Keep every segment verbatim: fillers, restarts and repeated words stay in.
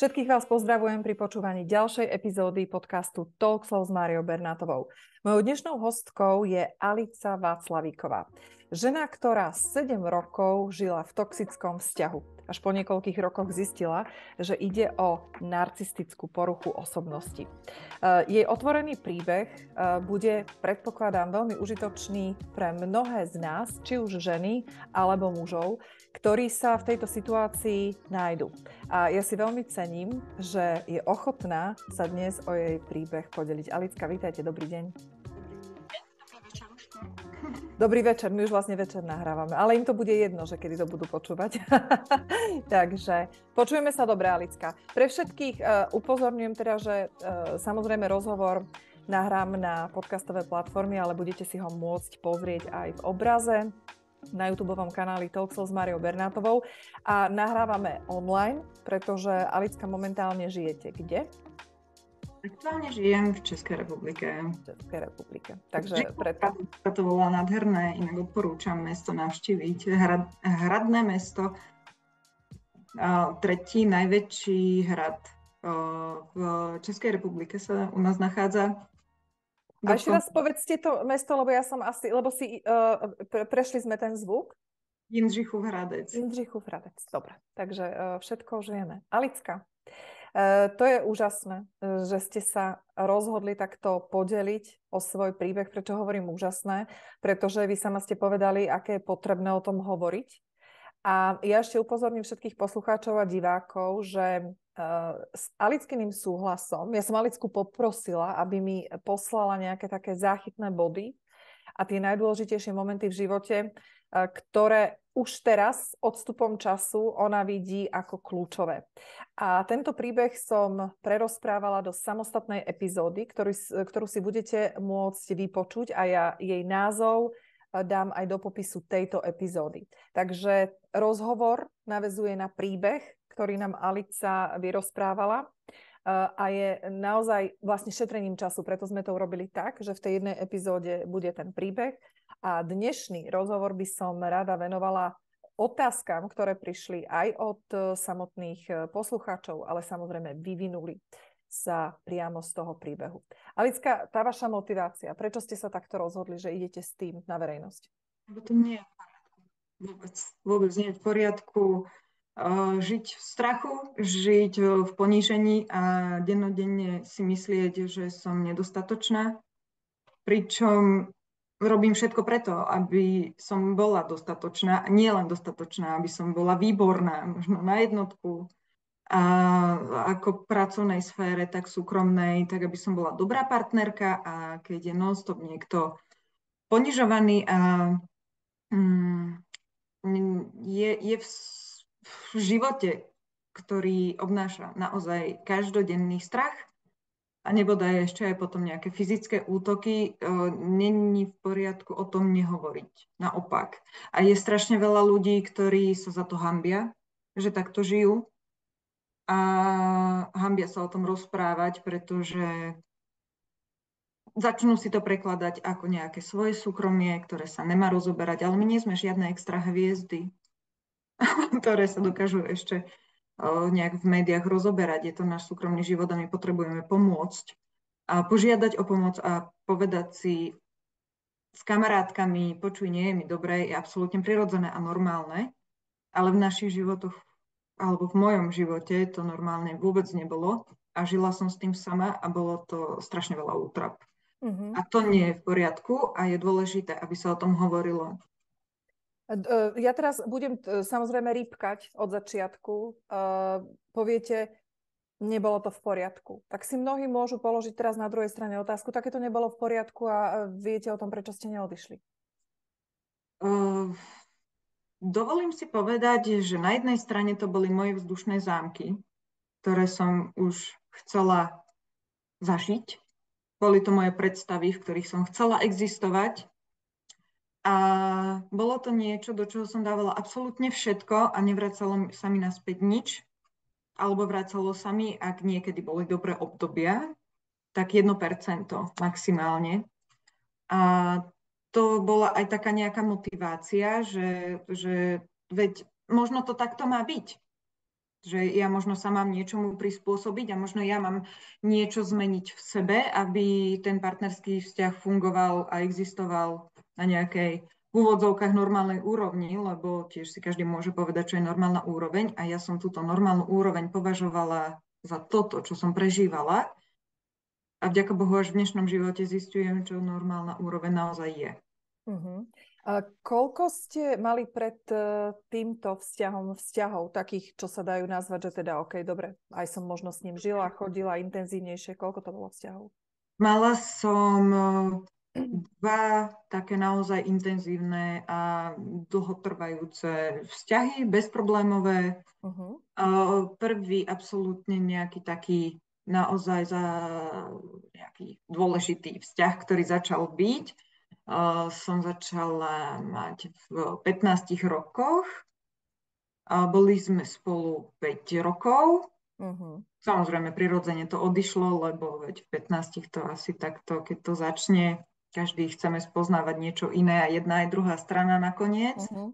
Všetkých vás pozdravujem pri počúvaní ďalšej epizódy podcastu Talkshow s Máriou Bernátovou. Mojou dnešnou hostkou je Alica Václavíková. Žena, ktorá sedem rokov žila v toxickom vzťahu. Až po niekoľkých rokoch zistila, že ide o narcistickú poruchu osobnosti. Jej otvorený príbeh bude, predpokladám, veľmi užitočný pre mnohé z nás, či už ženy alebo mužov, ktorí sa v tejto situácii nájdu. A ja si veľmi cením, že je ochotná sa dnes o jej príbeh podeliť. Alicka, vítajte, dobrý deň. Dobrý večer, my už vlastne večer nahrávame, ale im to bude jedno, že kedy to budú počúvať. Takže počujeme sa dobre, Alicka. Pre všetkých uh, upozorňujem teda, že uh, samozrejme rozhovor nahrám na podcastové platformy, ale budete si ho môcť pozrieť aj v obraze na YouTubeovom kanáli Talkshow s Máriou Bernátovou a nahrávame online, pretože Alicka momentálne žijete kde? Aktuálne žijem v Českej republike. V Českej republike. Takže preto... To bolo nádherné, inak odporúčam mesto navštíviť. Hrad, hradné mesto, tretí najväčší hrad v Českej republike sa u nás nachádza. A ešte raz povedzte to mesto, lebo ja som asi, lebo si uh, pre, prešli sme ten zvuk. Jindřichův Hradec. Jindřichův Hradec, dobre. Takže uh, všetko už vieme. Alicka, uh, to je úžasné, že ste sa rozhodli takto podeliť o svoj príbeh. Prečo hovorím úžasné? Pretože vy sama ste povedali, aké je potrebné o tom hovoriť. A ja ešte upozorním všetkých poslucháčov a divákov, že Uh, s Alickyným súhlasom, ja som Alicku poprosila, aby mi poslala nejaké také záchytné body a tie najdôležitejšie momenty v živote, uh, ktoré už teraz odstupom času ona vidí ako kľúčové. A tento príbeh som prerozprávala do samostatnej epizódy, ktorú, ktorú si budete môcť vypočuť a ja jej názov dám aj do popisu tejto epizódy. Takže rozhovor naväzuje na príbeh, ktorý nám Alica vyrozprávala a je naozaj vlastne šetrením času, preto sme to urobili tak, že v tej jednej epizóde bude ten príbeh a dnešný rozhovor by som rada venovala otázkam, ktoré prišli aj od samotných poslucháčov, ale samozrejme vyvinuli sa priamo z toho príbehu. Alicka, tá vaša motivácia, prečo ste sa takto rozhodli, že idete s tým na verejnosť? To nie je vôbec, vôbec nie je v poriadku uh, žiť v strachu, žiť v ponížení a dennodenne si myslieť, že som nedostatočná. Pričom robím všetko preto, aby som bola dostatočná, a nie len dostatočná, aby som bola výborná, možno na jednotku, a ako v pracovnej sfére, tak súkromnej, tak aby som bola dobrá partnerka a keď je non-stop niekto ponižovaný a mm, je, je v, v živote, ktorý obnáša naozaj každodenný strach a nebodaj ešte aj potom nejaké fyzické útoky, není v poriadku o tom nehovoriť. Naopak. A je strašne veľa ľudí, ktorí sa za to hanbia, že takto žijú. A hanbia sa o tom rozprávať, pretože začnú si to prekladať ako nejaké svoje súkromie, ktoré sa nemá rozoberať, ale my nie sme žiadne extra hviezdy, ktoré sa dokážu ešte nejak v médiách rozoberať. Je to náš súkromný život a my potrebujeme pomôcť a požiadať o pomoc a povedať si s kamarátkami, počuj, nie je mi dobre, je absolútne prirodzené a normálne, ale v našich životoch alebo v mojom živote to normálne vôbec nebolo a žila som s tým sama a bolo to strašne veľa útrap. Uh-huh. A to nie je v poriadku a je dôležité, aby sa o tom hovorilo. Ja teraz budem samozrejme rýpkať od začiatku. Uh, poviete, nebolo to v poriadku. Tak si mnohí môžu položiť teraz na druhej strane otázku, také to nebolo v poriadku a viete o tom, prečo ste neodišli? Uh... Dovolím si povedať, že na jednej strane to boli moje vzdušné zámky, ktoré som už chcela zažiť. Boli to moje predstavy, v ktorých som chcela existovať. A bolo to niečo, do čoho som dávala absolútne všetko a nevracalo sa mi naspäť nič. Alebo vracalo sa mi, ak niekedy boli dobré obdobia, tak jedno percento maximálne. A to bola aj taká nejaká motivácia, že, že veď možno to takto má byť. že ja možno sa mám niečomu prispôsobiť a možno ja mám niečo zmeniť v sebe, aby ten partnerský vzťah fungoval a existoval na nejakej v úvodzovkách normálnej úrovni, lebo tiež si každý môže povedať, čo je normálna úroveň a ja som túto normálnu úroveň považovala za toto, čo som prežívala a vďaka Bohu až v dnešnom živote zistujem, čo normálna úroveň naozaj je. Uh-huh. A koľko ste mali pred uh, týmto vzťahom vzťahov, takých, čo sa dajú nazvať, že teda OK, dobre, aj som možno s ním žila, chodila intenzívnejšie, koľko to bolo vzťahov? Mala som dva také naozaj intenzívne a dlhotrvajúce vzťahy, bezproblémové. Uh-huh. Prvý absolútne nejaký taký naozaj za nejaký dôležitý vzťah, ktorý začal byť. Som začala mať v pätnástich rokoch. Boli sme spolu päť rokov. Uh-huh. Samozrejme, prirodzene to odišlo, lebo veď v pätnástich to asi takto, keď to začne, každý chceme spoznávať niečo iné a jedna aj druhá strana nakoniec. Uh-huh.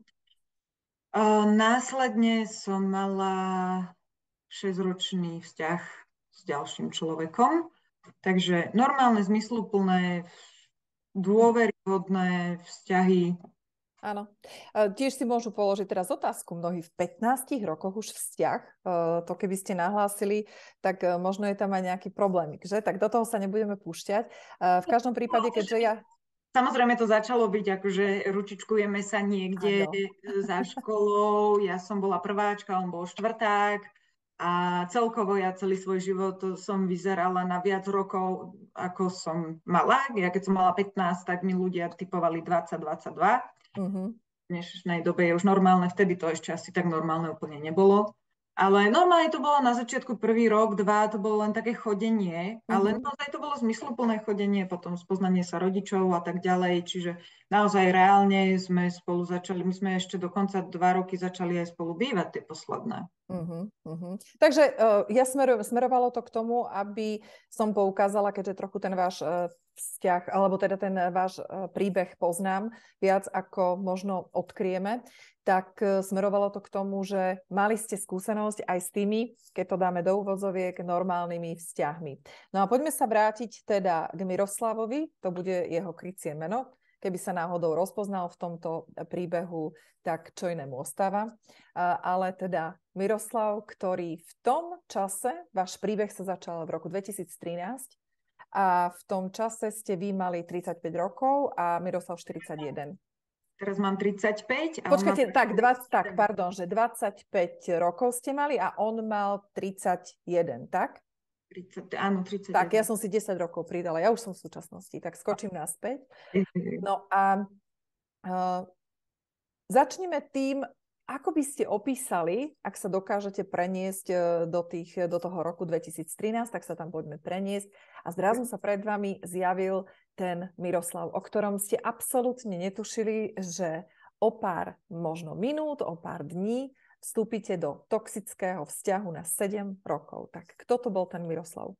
Následne som mala šesťročný vzťah s ďalším človekom, takže normálne, zmysluplné, dôveryhodné vzťahy. Áno. Tiež si môžu položiť teraz otázku. Mnohí v pätnástich rokoch už vzťah, to keby ste nahlásili, tak možno je tam aj nejaký problémik, že? Tak do toho sa nebudeme púšťať. V každom prípade, keďže ja... Samozrejme to začalo byť, akože ručičkujeme sa niekde ano. Za školou, ja som bola prváčka, on bol štvrták a celkovo ja celý svoj život som vyzerala na viac rokov, ako som mala. Ja keď som mala pätnásť, tak mi ľudia typovali dvadsať dvadsaťdva. Uh-huh. V dnešnej dobe je už normálne, vtedy to ešte asi tak normálne úplne nebolo. Ale normálne to bolo na začiatku prvý rok, dva, to bolo len také chodenie, uh-huh. ale naozaj to bolo zmysluplné chodenie, potom spoznanie sa rodičov a tak ďalej, čiže naozaj reálne sme spolu začali, my sme ešte dokonca dva roky začali aj spolu bývať tie posledné. Uh-huh, uh-huh. Takže uh, ja smeru, smerovalo to k tomu, aby som poukázala, keďže trochu ten váš uh, vzťah, alebo teda ten váš uh, príbeh poznám viac ako možno odkryjeme, tak uh, smerovalo to k tomu, že mali ste skúsenosť aj s tými, keď to dáme do úvodzoviek, normálnymi vzťahmi. No a poďme sa vrátiť teda k Miroslavovi, to bude jeho krycie meno. Keby sa náhodou rozpoznal v tomto príbehu, tak čo inému ostáva. Ale teda Miroslav, ktorý v tom čase, váš príbeh sa začal v roku dvetisíctrinásť a v tom čase ste vy mali tridsaťpäť rokov a Miroslav štyridsaťjeden. Teraz mám tridsaťpäť. A Počkajte, mám... tak, dvadsať, tak, pardon, že dvadsaťpäť rokov ste mali a on mal tridsaťjeden, tak? tridsať, áno, tridsaťjeden. Tak, ja som si desať rokov pridala, ja už som v súčasnosti, tak skočím naspäť. No a uh, začneme tým, ako by ste opísali, ak sa dokážete preniesť do, tých, do toho roku dvetisíctrinásť, tak sa tam poďme preniesť a zrazu sa pred vami zjavil ten Miroslav, o ktorom ste absolútne netušili, že o pár možno minút, o pár dní vstúpite do toxického vzťahu na sedem rokov. Tak kto to bol ten Miroslav?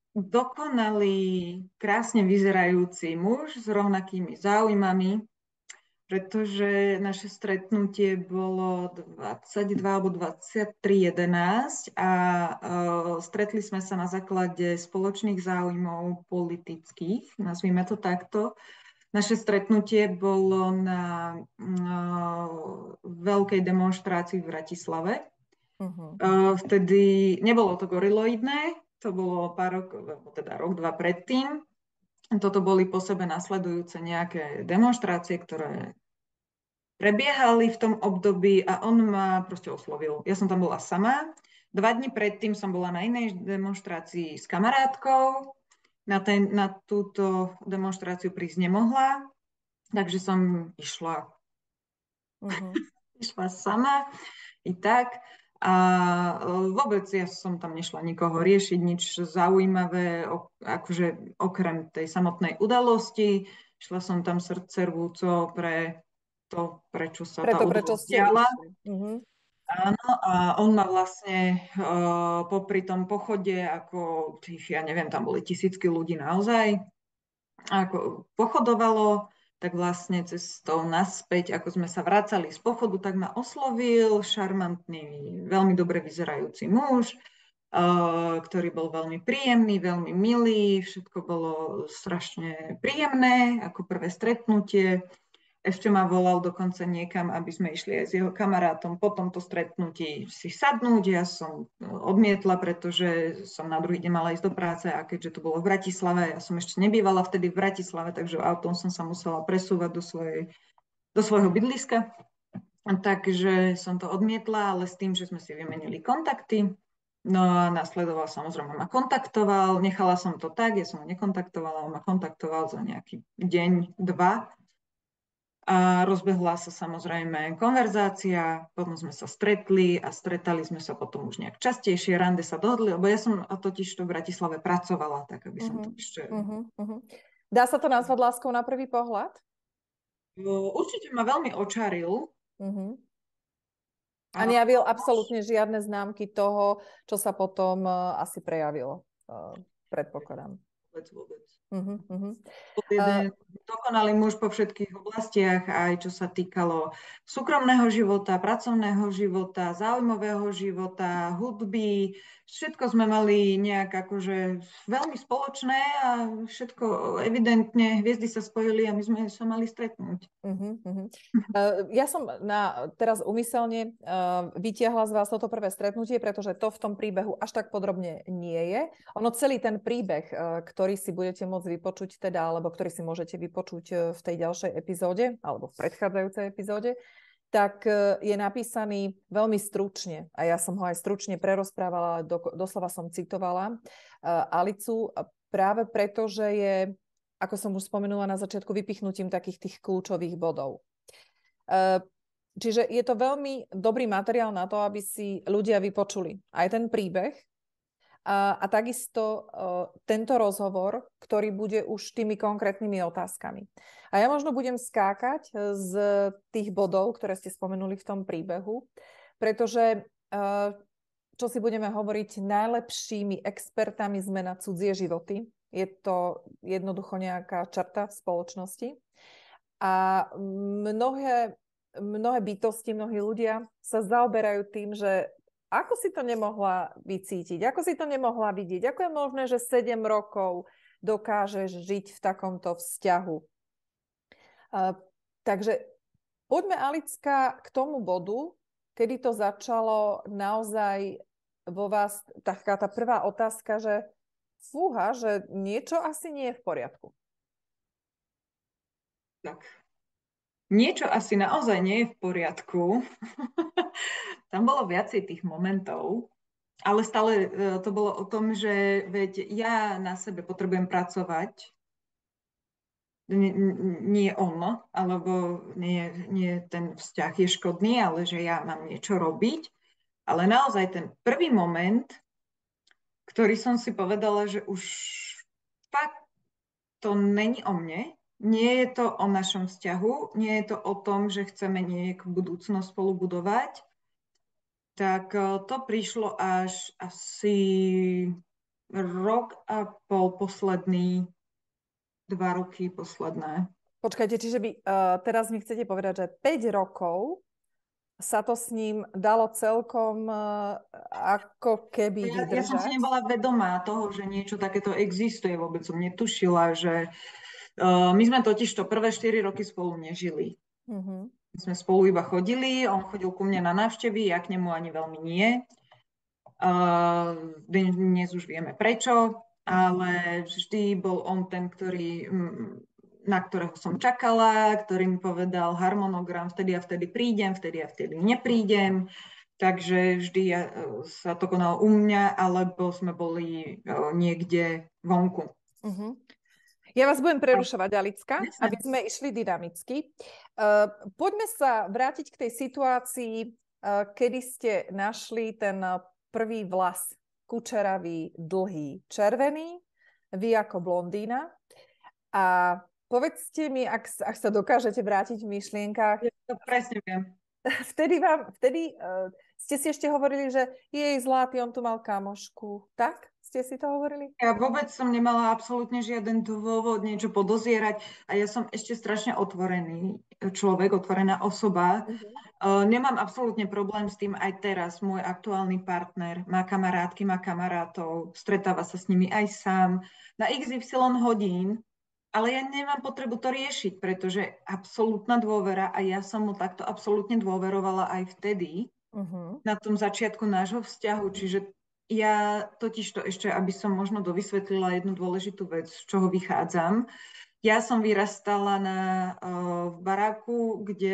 Dokonalý, krásne vyzerajúci muž s rovnakými záujmami, pretože naše stretnutie bolo dvadsaťdva alebo dvadsaťtri jedenásť a uh, stretli sme sa na základe spoločných záujmov politických, nazvime to takto. Naše stretnutie bolo na uh, veľkej demonštrácii v Bratislave. Uh-huh. Uh, vtedy nebolo to goriloidné, to bolo pár rokov, teda rok, dva predtým. Toto boli po sebe nasledujúce nejaké demonštrácie, ktoré prebiehali v tom období a on ma proste oslovil. Ja som tam bola sama. Dva dni predtým som bola na inej demonštrácii s kamarátkou. Na, ten, na túto demonštráciu prísť nemohla, takže som išla. Uh-huh. Išla sama i tak. A vôbec ja som tam nešla nikoho riešiť, nič zaujímavé, akože okrem tej samotnej udalosti. Šla som tam srdcervúco pre to, prečo sa Preto, tá udalosť diala. Uh-huh. Áno, a on ma vlastne uh, popri tom pochode, ako tých, ja neviem, tam boli tisícky ľudí naozaj, ako pochodovalo, tak vlastne cestou naspäť, ako sme sa vracali z pochodu, tak ma oslovil šarmantný, veľmi dobre vyzerajúci muž, uh, ktorý bol veľmi príjemný, veľmi milý, všetko bolo strašne príjemné, ako prvé stretnutie. Ešte ma volal dokonca niekam, aby sme išli aj s jeho kamarátom po tomto stretnutí si sadnúť. Ja som odmietla, pretože som na druhý deň mala ísť do práce a keďže to bolo v Bratislave, ja som ešte nebývala vtedy v Bratislave, takže autom som sa musela presúvať do, svojej, do svojho bydliska. Takže som to odmietla, ale s tým, že sme si vymenili kontakty. No a nasledoval, samozrejme ma kontaktoval, nechala som to tak, ja som ho nekontaktovala, on ma kontaktoval za nejaký deň, dva. A rozbehla sa samozrejme konverzácia, potom sme sa stretli a stretali sme sa potom už nejak častejšie, rande sa dohodli, lebo ja som totiž to v Bratislave pracovala, tak aby som uh-huh, to ešte... Uh-huh, uh-huh. Dá sa to nazvať láskou na prvý pohľad? Určite ma veľmi očaril. Uh-huh. A nejavil absolútne žiadne známky toho, čo sa potom uh, asi prejavilo, uh, predpokladám. Vôbec, vôbec. Uh-huh, uh-huh. Jeden dokonalý muž po všetkých oblastiach, aj čo sa týkalo súkromného života, pracovného života, záujmového života, hudby. Všetko sme mali nejak akože veľmi spoločné a všetko evidentne, hviezdy sa spojili a my sme sa mali stretnúť. Uh-huh, uh-huh. Uh, ja som na, teraz umyselne uh, vytiahla z vás toto prvé stretnutie, pretože to v tom príbehu až tak podrobne nie je. Ono celý ten príbeh, uh, ktorý si budete môcť vypočuť teda, alebo ktorý si môžete vypočuť uh, v tej ďalšej epizóde, alebo v predchádzajúcej epizóde, tak uh, je napísaný veľmi stručne. A ja som ho aj stručne prerozprávala, do, doslova som citovala uh, Alicu, práve preto, že je, ako som už spomenula na začiatku, vypichnutím takých tých kľúčových bodov. Čiže je to veľmi dobrý materiál na to, aby si ľudia vypočuli aj ten príbeh a, a takisto tento rozhovor, ktorý bude už tými konkrétnymi otázkami. A ja možno budem skákať z tých bodov, ktoré ste spomenuli v tom príbehu, pretože čo si budeme hovoriť, najlepšími expertami sme na cudzie životy. Je to jednoducho nejaká črta v spoločnosti. A mnohé, mnohé bytosti, mnohí ľudia sa zaoberajú tým, že ako si to nemohla vycítiť, ako si to nemohla vidieť, ako je možné, že sedem rokov dokážeš žiť v takomto vzťahu. Uh, takže poďme, Alicka, k tomu bodu, kedy to začalo naozaj vo vás, taká tá prvá otázka, že fúha, že niečo asi nie je v poriadku. Tak. Niečo asi naozaj nie je v poriadku. Tam bolo viacej tých momentov, ale stále to bolo o tom, že veď ja na sebe potrebujem pracovať. Nie, nie on, alebo nie, nie ten vzťah je škodný, ale že ja mám niečo robiť. Ale naozaj ten prvý moment, ktorý som si povedala, že už fakt to není o mne, nie je to o našom vzťahu, nie je to o tom, že chceme nejakú budúcnosť spolu budovať, tak to prišlo až asi rok a pol posledný, dva roky posledné. Počkajte, čiže by, uh, teraz mi chcete povedať, že päť rokov sa to s ním dalo celkom uh, ako keby ja, vydržať? Ja som si nebola vedomá toho, že niečo takéto existuje. Vôbec som netušila, že uh, my sme totiž to prvé štyri roky spolu nežili. Uh-huh. My sme spolu iba chodili, on chodil ku mne na návštevy, ja k nemu ani veľmi nie. Uh, dnes už vieme prečo, ale vždy bol on ten, ktorý... Um, na ktorého som čakala, ktorý mi povedal harmonogram, vtedy a vtedy prídem, vtedy a vtedy neprídem. Takže vždy ja, sa to konalo u mňa, alebo sme boli o, niekde vonku. Uh-huh. Ja vás budem prerušovať, Alicka, Jasne. Aby sme išli dynamicky. Uh, poďme sa vrátiť k tej situácii, uh, kedy ste našli ten prvý vlas, kučeravý, dlhý, červený, vy ako blondína. A povedzte mi, ak, ak sa dokážete vrátiť v myšlienkách. Ja to presne viem. Vtedy, vám, vtedy uh, ste si ešte hovorili, že jej zlatý, on tu mal kamošku, tak? Ste si to hovorili? Ja vôbec som nemala absolútne žiaden dôvod niečo podozierať a ja som ešte strašne otvorený človek, otvorená osoba. Uh-huh. Uh, nemám absolútne problém s tým aj teraz. Môj aktuálny partner má kamarátky, má kamarátov, stretáva sa s nimi aj sám na iks ypsilon hodín, ale ja nemám potrebu to riešiť, pretože absolútna dôvera a ja som mu takto absolútne dôverovala aj vtedy, uh-huh. na tom začiatku nášho vzťahu, čiže ja totiž to ešte, aby som možno dovysvetlila jednu dôležitú vec, z čoho vychádzam. Ja som vyrastala na, uh, v baráku, kde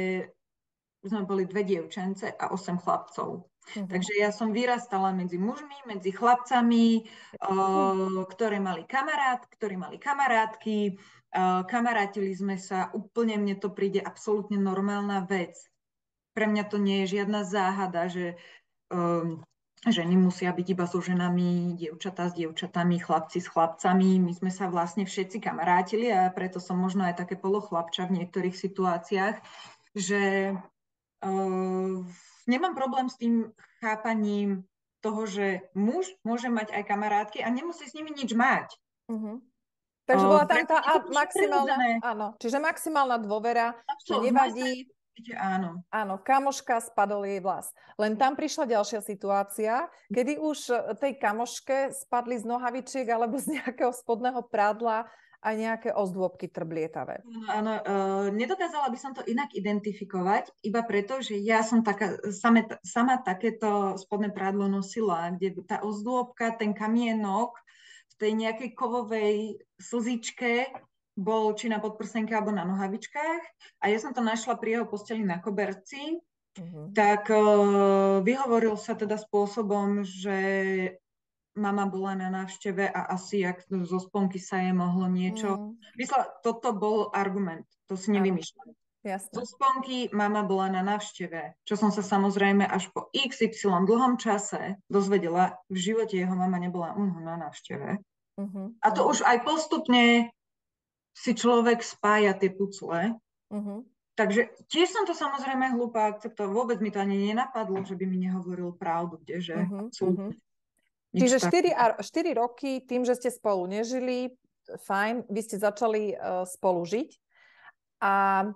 sme boli dve dievčence a osem chlapcov. Uh-huh. Takže ja som vyrastala medzi mužmi, medzi chlapcami, uh, ktoré mali kamarát, ktorí mali kamarátky. Uh, kamarátili sme sa, úplne mne to príde absolútne normálna vec. Pre mňa to nie je žiadna záhada, že um, ženy musia byť iba so ženami, dievčatá s dievčatami, chlapci s chlapcami. My sme sa vlastne všetci kamarátili a preto som možno aj také polochlapča v niektorých situáciách, že uh, nemám problém s tým chápaním toho, že muž môže mať aj kamarátky a nemusí s nimi nič mať. Uh-huh. Takže bola tam tá maximálna, áno, čiže maximálna dôvera, že nevadí. Áno. Áno, kamoška, spadol jej vlas. Len tam prišla ďalšia situácia, kedy už tej kamoške spadli z nohavičiek alebo z nejakého spodného prádla aj nejaké ozdôbky trblietavé. Áno, uh, nedokázala by som to inak identifikovať, iba preto, že ja som taká, same, sama takéto spodné prádlo nosila, kde tá ozdôbka, ten kamienok v tej nejakej kovovej slzičke bol či na podprsenke alebo na nohavičkách a ja som to našla pri jeho posteli na koberci, uh-huh. tak uh, vyhovoril sa teda spôsobom, že mama bola na návšteve a asi jak zo sponky sa jej mohlo niečo. Uh-huh. Myslela, toto bol argument, to si nevymýšľam. Zo sponky mama bola na návšteve, čo som sa samozrejme až po iks ypsilon dlhom čase dozvedela, v živote jeho mama nebola u neho na návšteve. Uh-huh. A to uh-huh. už aj postupne si človek spája tie pucle. Uh-huh. Takže tiež som to samozrejme hlúpa akceptovala. Vôbec mi to ani nenapadlo, že by mi nehovoril pravdu, kdeže. Uh-huh. Uh-huh. Čiže štyri roky tým, že ste spolu nežili, fajn, vy ste začali uh, spolu žiť. A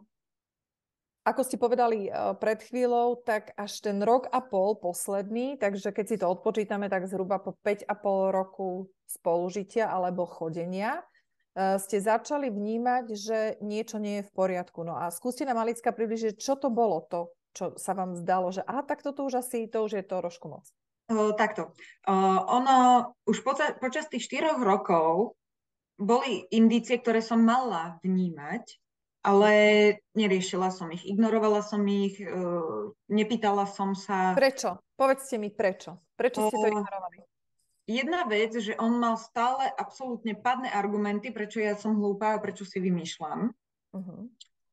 ako ste povedali uh, pred chvíľou, tak až ten rok a pol posledný, takže keď si to odpočítame, tak zhruba po päť a pol roku spolužitia alebo chodenia, ste začali vnímať, že niečo nie je v poriadku. No a skúste nám, Alicka, približiť, čo to bolo to, čo sa vám zdalo, že aha, tak toto už asi, to už je to trošku moc. Uh, takto. Uh, ono, už poca- počas tých štyroch rokov boli indície, ktoré som mala vnímať, ale neriešila som ich, ignorovala som ich, uh, nepýtala som sa. Prečo? Povedzte mi prečo. Prečo ste to ignorovali? Jedna vec, že on mal stále absolútne padné argumenty, prečo ja som hlúpa a prečo si vymýšľam. Uh-huh.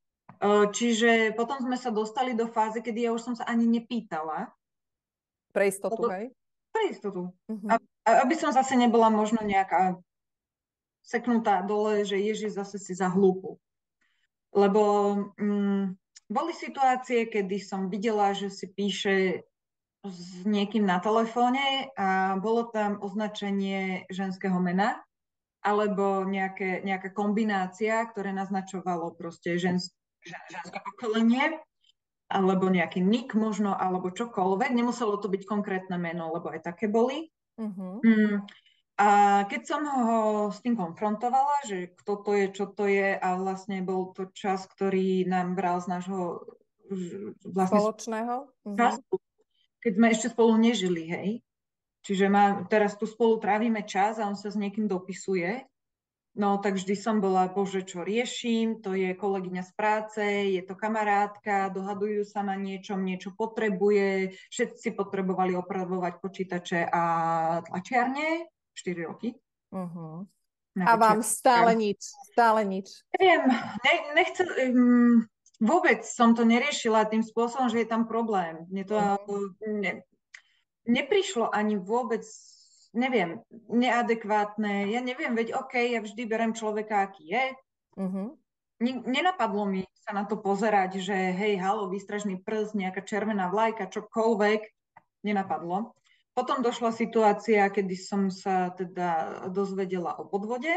Čiže potom sme sa dostali do fázy, kedy ja už som sa ani nepýtala. Pre istotu, hej? Pre istotu. Uh-huh. A, aby som zase nebola možno nejaká seknutá dole, že Ježiš, zase si za hlúpu. Lebo mm, boli situácie, kedy som videla, že si píše s niekým na telefóne a bolo tam označenie ženského mena alebo nejaké, nejaká kombinácia, ktoré naznačovalo proste žens, žen, ženské pokolenie alebo nejaký nick možno, alebo čokoľvek. Nemuselo to byť konkrétne meno, lebo aj také boli. Uh-huh. Mm. A keď som ho s tým konfrontovala, že kto to je, čo to je a vlastne bol to čas, ktorý nám bral z nášho vlastne spoločného času, uh-huh. keď sme ešte spolu nežili, hej. Čiže má, teraz tu spolu trávime čas a on sa s niekým dopisuje. No tak vždy som bola, bože, čo riešim, to je kolegyňa z práce, je to kamarátka, dohadujú sa na niečom, niečo potrebuje, všetci potrebovali opravovať počítače a tlačiarne, štyri roky. Uh-huh. A vám stále nič, stále nič. Neviem, ne, nechcem... Um, Vôbec som to neriešila tým spôsobom, že je tam problém. Mne to ne, neprišlo ani vôbec, neviem, neadekvátne. Ja neviem, veď OK, ja vždy berem človeka, aký je. Uh-huh. Nenapadlo mi sa na to pozerať, že hej, halo, výstražný prst, nejaká červená vlajka, čokoľvek. Nenapadlo. Potom došla situácia, kedy som sa teda dozvedela o podvode.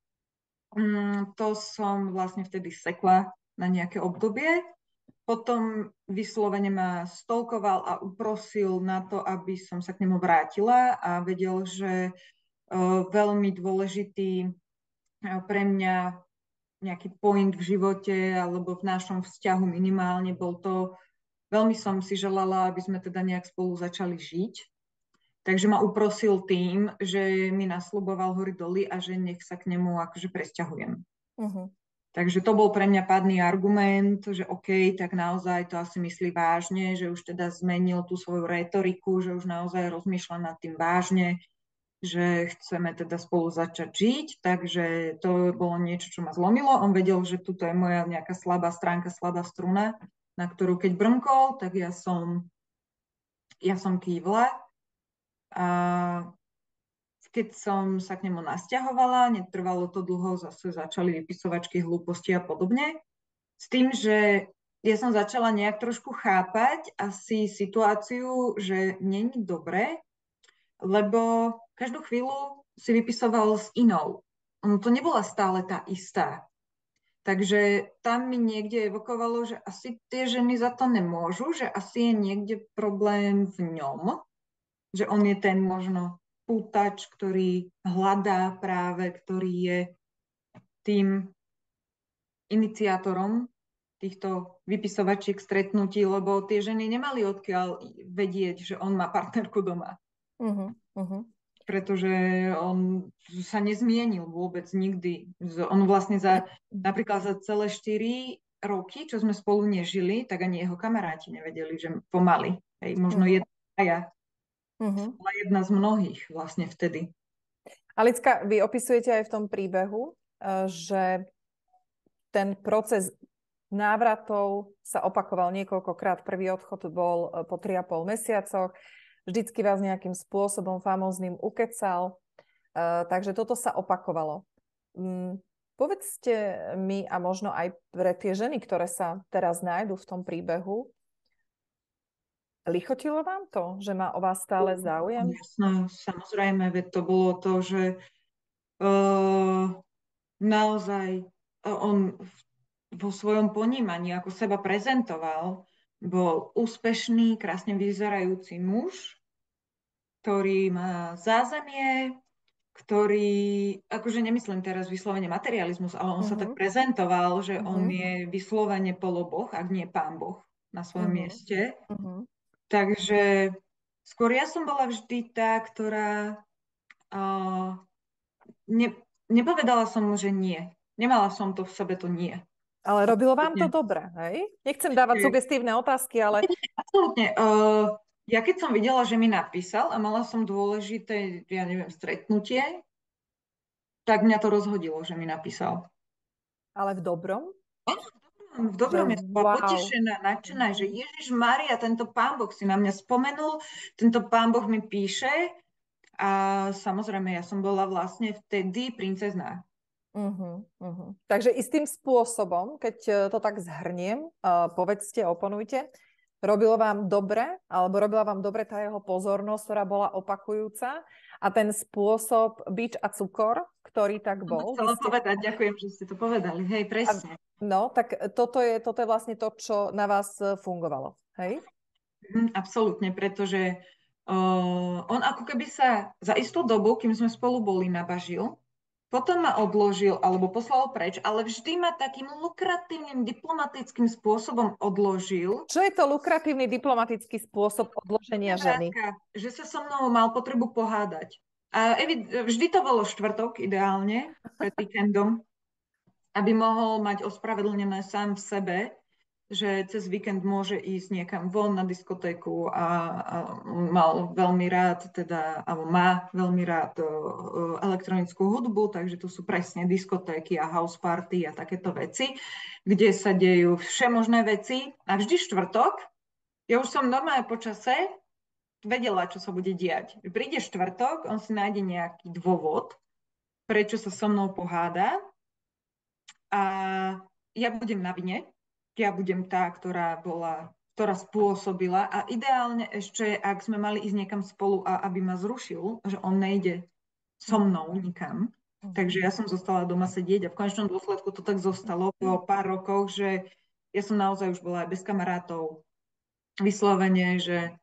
Mm, to som vlastne vtedy sekla na nejaké obdobie. Potom vyslovene ma stolkoval a uprosil na to, aby som sa k nemu vrátila a vedel, že uh, veľmi dôležitý uh, pre mňa nejaký point v živote alebo v našom vzťahu minimálne bol to, veľmi som si želala, aby sme teda nejak spolu začali žiť. Takže ma uprosil tým, že mi nasľuboval hory doly a že nech sa k nemu akože presťahujem. Uh-huh. Takže to bol pre mňa pádny argument, že OK, tak naozaj to asi myslí vážne, že už teda zmenil tú svoju retoriku, že už naozaj rozmýšľa nad tým vážne, že chceme teda spolu začať žiť. Takže to bolo niečo, čo ma zlomilo. On vedel, že tuto je moja nejaká slabá stránka, slabá struna, na ktorú keď brnkol, tak ja som, ja som kývla. A keď som sa k nemu nasťahovala, netrvalo to dlho, zase začali vypisovačky, hlúposti a podobne. S tým, že ja som začala nejak trošku chápať asi situáciu, že není dobre, lebo každú chvíľu si vypisoval s inou. Ono to nebola stále tá istá. Takže tam mi niekde evokovalo, že asi tie ženy za to nemôžu, že asi je niekde problém v ňom, že on je ten možno pútač, ktorý hľadá práve, ktorý je tým iniciátorom týchto vypisovačiek stretnutí, lebo tie ženy nemali odkiaľ vedieť, že on má partnerku doma. Uh-huh, uh-huh. Pretože on sa nezmienil vôbec nikdy. On vlastne za, napríklad za celé štyri roky, čo sme spolu nežili, tak ani jeho kamaráti nevedeli, že pomaly. Hej, možno uh-huh. jedna ja. Uh-huh. Bola jedna z mnohých vlastne vtedy. Alicka, vy opisujete aj v tom príbehu, že ten proces návratov sa opakoval niekoľkokrát. Prvý odchod bol po tri a pol mesiacoch. Vždycky vás nejakým spôsobom famóznym ukecal. Takže toto sa opakovalo. Povedzte mi, a možno aj pre tie ženy, ktoré sa teraz nájdu v tom príbehu, lichotilo vám to, že má o vás stále záujem? Jasné, samozrejme, veď to bolo to, že uh, naozaj on vo svojom ponímaní, ako seba prezentoval, bol úspešný, krásne vyzerajúci muž, ktorý má zázemie, ktorý, akože nemyslím teraz vyslovene materializmus, ale on uh-huh. sa tak prezentoval, že uh-huh. on je vyslovene poloboh, ak nie pán Boh na svojom uh-huh. mieste. Uh-huh. Takže skôr ja som bola vždy tá, ktorá uh, ne, nepovedala som mu, že nie. Nemala som to v sebe, to nie. Ale robilo vám to dobre, hej? Nechcem dávať sugestívne otázky, ale... Absolútne. Uh, ja keď som videla, že mi napísal a mala som dôležité, ja neviem, stretnutie, tak mňa to rozhodilo, že mi napísal. Ale v dobrom? V dobrom, ja som bola potešená, nadšená, že Ježiš Mária, tento pán Boh si na mňa spomenul, tento pán Boh mi píše a samozrejme, ja som bola vlastne vtedy princezná. Uh-huh, uh-huh. Takže istým spôsobom, keď to tak zhrniem, uh, povedzte, oponujte, robilo vám dobre, alebo robila vám dobre tá jeho pozornosť, ktorá bola opakujúca a ten spôsob bič a cukor, ktorý tak bol. Chcela ste... povedať, ďakujem, že ste to povedali, hej, presne. A, no, tak toto je, toto je vlastne to, čo na vás fungovalo, hej? Mm, absolútne, pretože uh, on ako keby sa za istú dobu, kým sme spolu boli, nabažil, potom ma odložil alebo poslal preč, ale vždy ma takým lukratívnym diplomatickým spôsobom odložil. Čo je to lukratívny diplomatický spôsob odloženia ženy? Že sa so mnou mal potrebu pohádať. A vždy to bolo štvrtok ideálne, pred víkendom, aby mohol mať ospravedlnené sám v sebe, že cez víkend môže ísť niekam von na diskotéku a, a mal veľmi rád, teda, alebo má veľmi rád uh, elektronickú hudbu, takže to sú presne diskotéky a house party a takéto veci, kde sa dejú všemožné veci. A vždy štvrtok, ja už som normálne po čase vedela, čo sa bude diať. Príde štvrtok, on si nájde nejaký dôvod, prečo sa so mnou poháda a ja budem na vine. Ja budem tá, ktorá bola ktorá spôsobila a ideálne ešte, ak sme mali ísť niekam spolu a aby ma zrušil, že on nejde so mnou nikam. Mm. Takže ja som zostala doma sedieť a v konečnom dôsledku to tak zostalo po pár rokoch, že ja som naozaj už bola aj bez kamarátov. Vyslovene, že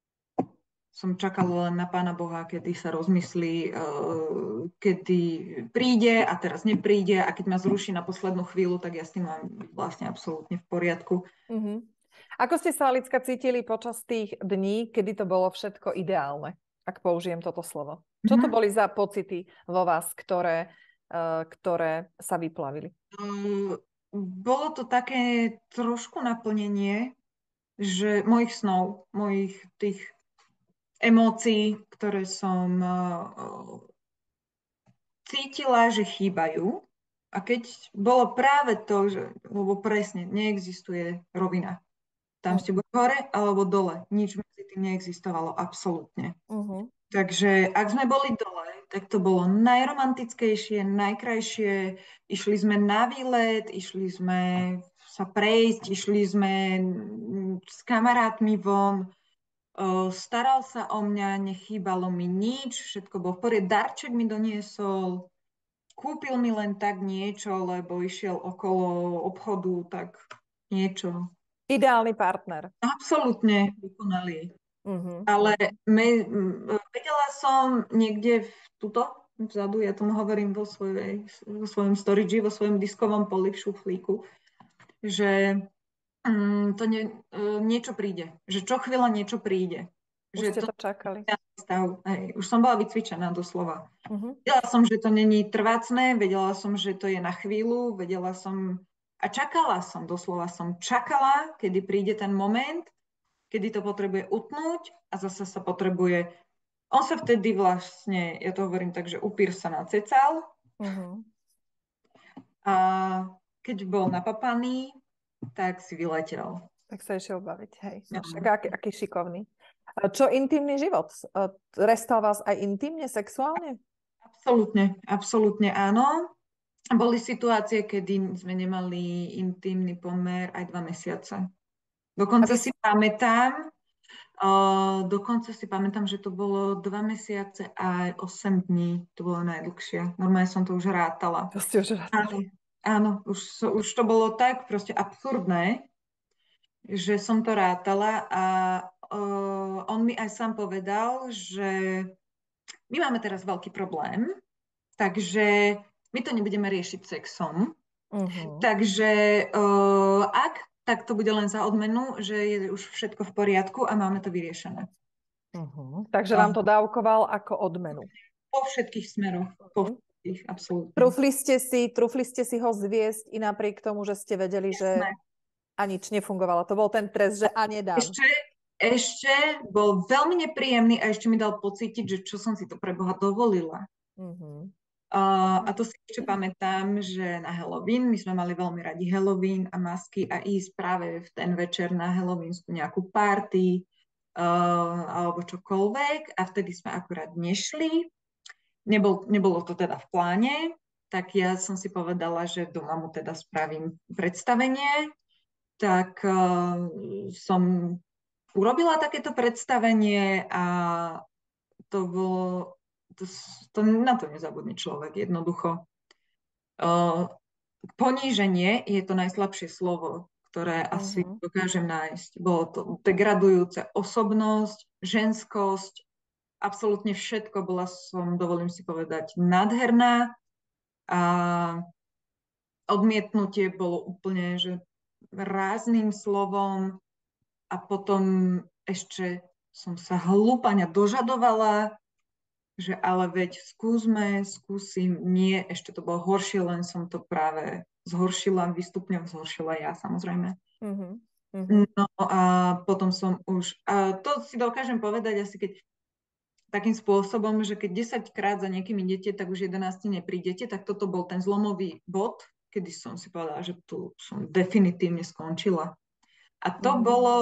som čakala len na Pána Boha, kedy sa rozmyslí, kedy príde a teraz nepríde a keď ma zruší na poslednú chvíľu, tak ja s tým mám vlastne absolútne v poriadku. Mm-hmm. Ako ste sa, Alicka, cítili počas tých dní, kedy to bolo všetko ideálne, ak použijem toto slovo? Čo to boli za pocity vo vás, ktoré, uh, ktoré sa vyplavili? Um, bolo to také trošku naplnenie, že mojich snov, mojich tých emócií, ktoré som uh, cítila, že chýbajú. A keď bolo práve to, že, lebo presne neexistuje rovina. Tam ste boli hore alebo dole. Nič medzi tým neexistovalo, absolútne. Uh-huh. Takže ak sme boli dole, tak to bolo najromantickejšie, najkrajšie. Išli sme na výlet, išli sme sa prejsť, išli sme s kamarátmi von. Staral sa o mňa, nechýbalo mi nič, všetko bolo v poriadku. Darček mi doniesol, kúpil mi len tak niečo, lebo išiel okolo obchodu, tak niečo. Ideálny partner. Absolútne vykonali. Uh-huh. Ale me, vedela som niekde v tuto, vzadu, ja tomu hovorím vo, svojej, vo svojom storage, vo svojom diskovom poli v šuflíku, že um, to nie, uh, niečo príde. Že čo chvíľa niečo príde. Už že ste to, to čakali. Stav, hej, už som bola vycvičená doslova. Uh-huh. Vedela som, že to není trvácne, vedela som, že to je na chvíľu, vedela som a čakala som, doslova som čakala, kedy príde ten moment, kedy to potrebuje utnúť a zase sa potrebuje... On sa vtedy vlastne, ja to hovorím tak, že upír sa nacecal. Uh-huh. A keď bol napapaný, tak si vyletel. Tak sa išiel baviť, hej. No, však aký, aký šikovný. Čo intimný život? Restal vás aj intimne, sexuálne? Absolútne, absolútne áno. Boli situácie, kedy sme nemali intimný pomer aj dva mesiace. Dokonca to... si pamätám, uh, dokonca si pamätám, že to bolo dva mesiace a osem dní. To bolo najdlhšie. Normálne som to už rátala. To ste už rátali. Áno, áno už, už to bolo tak proste absurdné, že som to rátala a uh, on mi aj sám povedal, že my máme teraz veľký problém, takže my to nebudeme riešiť sexom. Uh-huh. Takže uh, ak, tak to bude len za odmenu, že je už všetko v poriadku a máme to vyriešené. Uh-huh. Takže vám to dávkoval ako odmenu? Po všetkých smeroch. Po všetkých, absolútne. Trúfli ste si, trúfli ste si ho zviesť i napriek tomu, že ste vedeli, že a nič nefungovalo. To bol ten trest, že a nedám. Ešte, ešte bol veľmi nepríjemný a ešte mi dal pocítiť, že čo som si to pre Boha dovolila. Uh-huh. Uh, a to si ešte pamätám, že na Halloween, my sme mali veľmi radi Halloween a masky a ísť práve v ten večer na Halloweensku nejakú party uh, alebo čokoľvek a vtedy sme akurát nešli. Nebol, nebolo to teda v pláne, tak ja som si povedala, že doma mu teda spravím predstavenie. Tak uh, som urobila takéto predstavenie a to bolo To, to, na to nezabudne človek, jednoducho. Uh, poníženie je to najslabšie slovo, ktoré uh-huh. asi dokážem nájsť. Bolo to degradujúce osobnosť, ženskosť, absolútne všetko. Bola som, dovolím si povedať, nádherná a odmietnutie bolo úplne, že rázným slovom a potom ešte som sa hlúpania dožadovala, že ale veď skúsme, skúsim, nie, ešte to bolo horšie, len som to práve zhoršila, výstupňou zhoršila ja, samozrejme. Uh-huh. Uh-huh. No a potom som už, a to si dokážem povedať asi keď takým spôsobom, že keď desaťkrát za niekým idete, tak už jedenásť neprídete, tak toto bol ten zlomový bod, kedy som si povedala, že tu som definitívne skončila. A to uh-huh. bolo...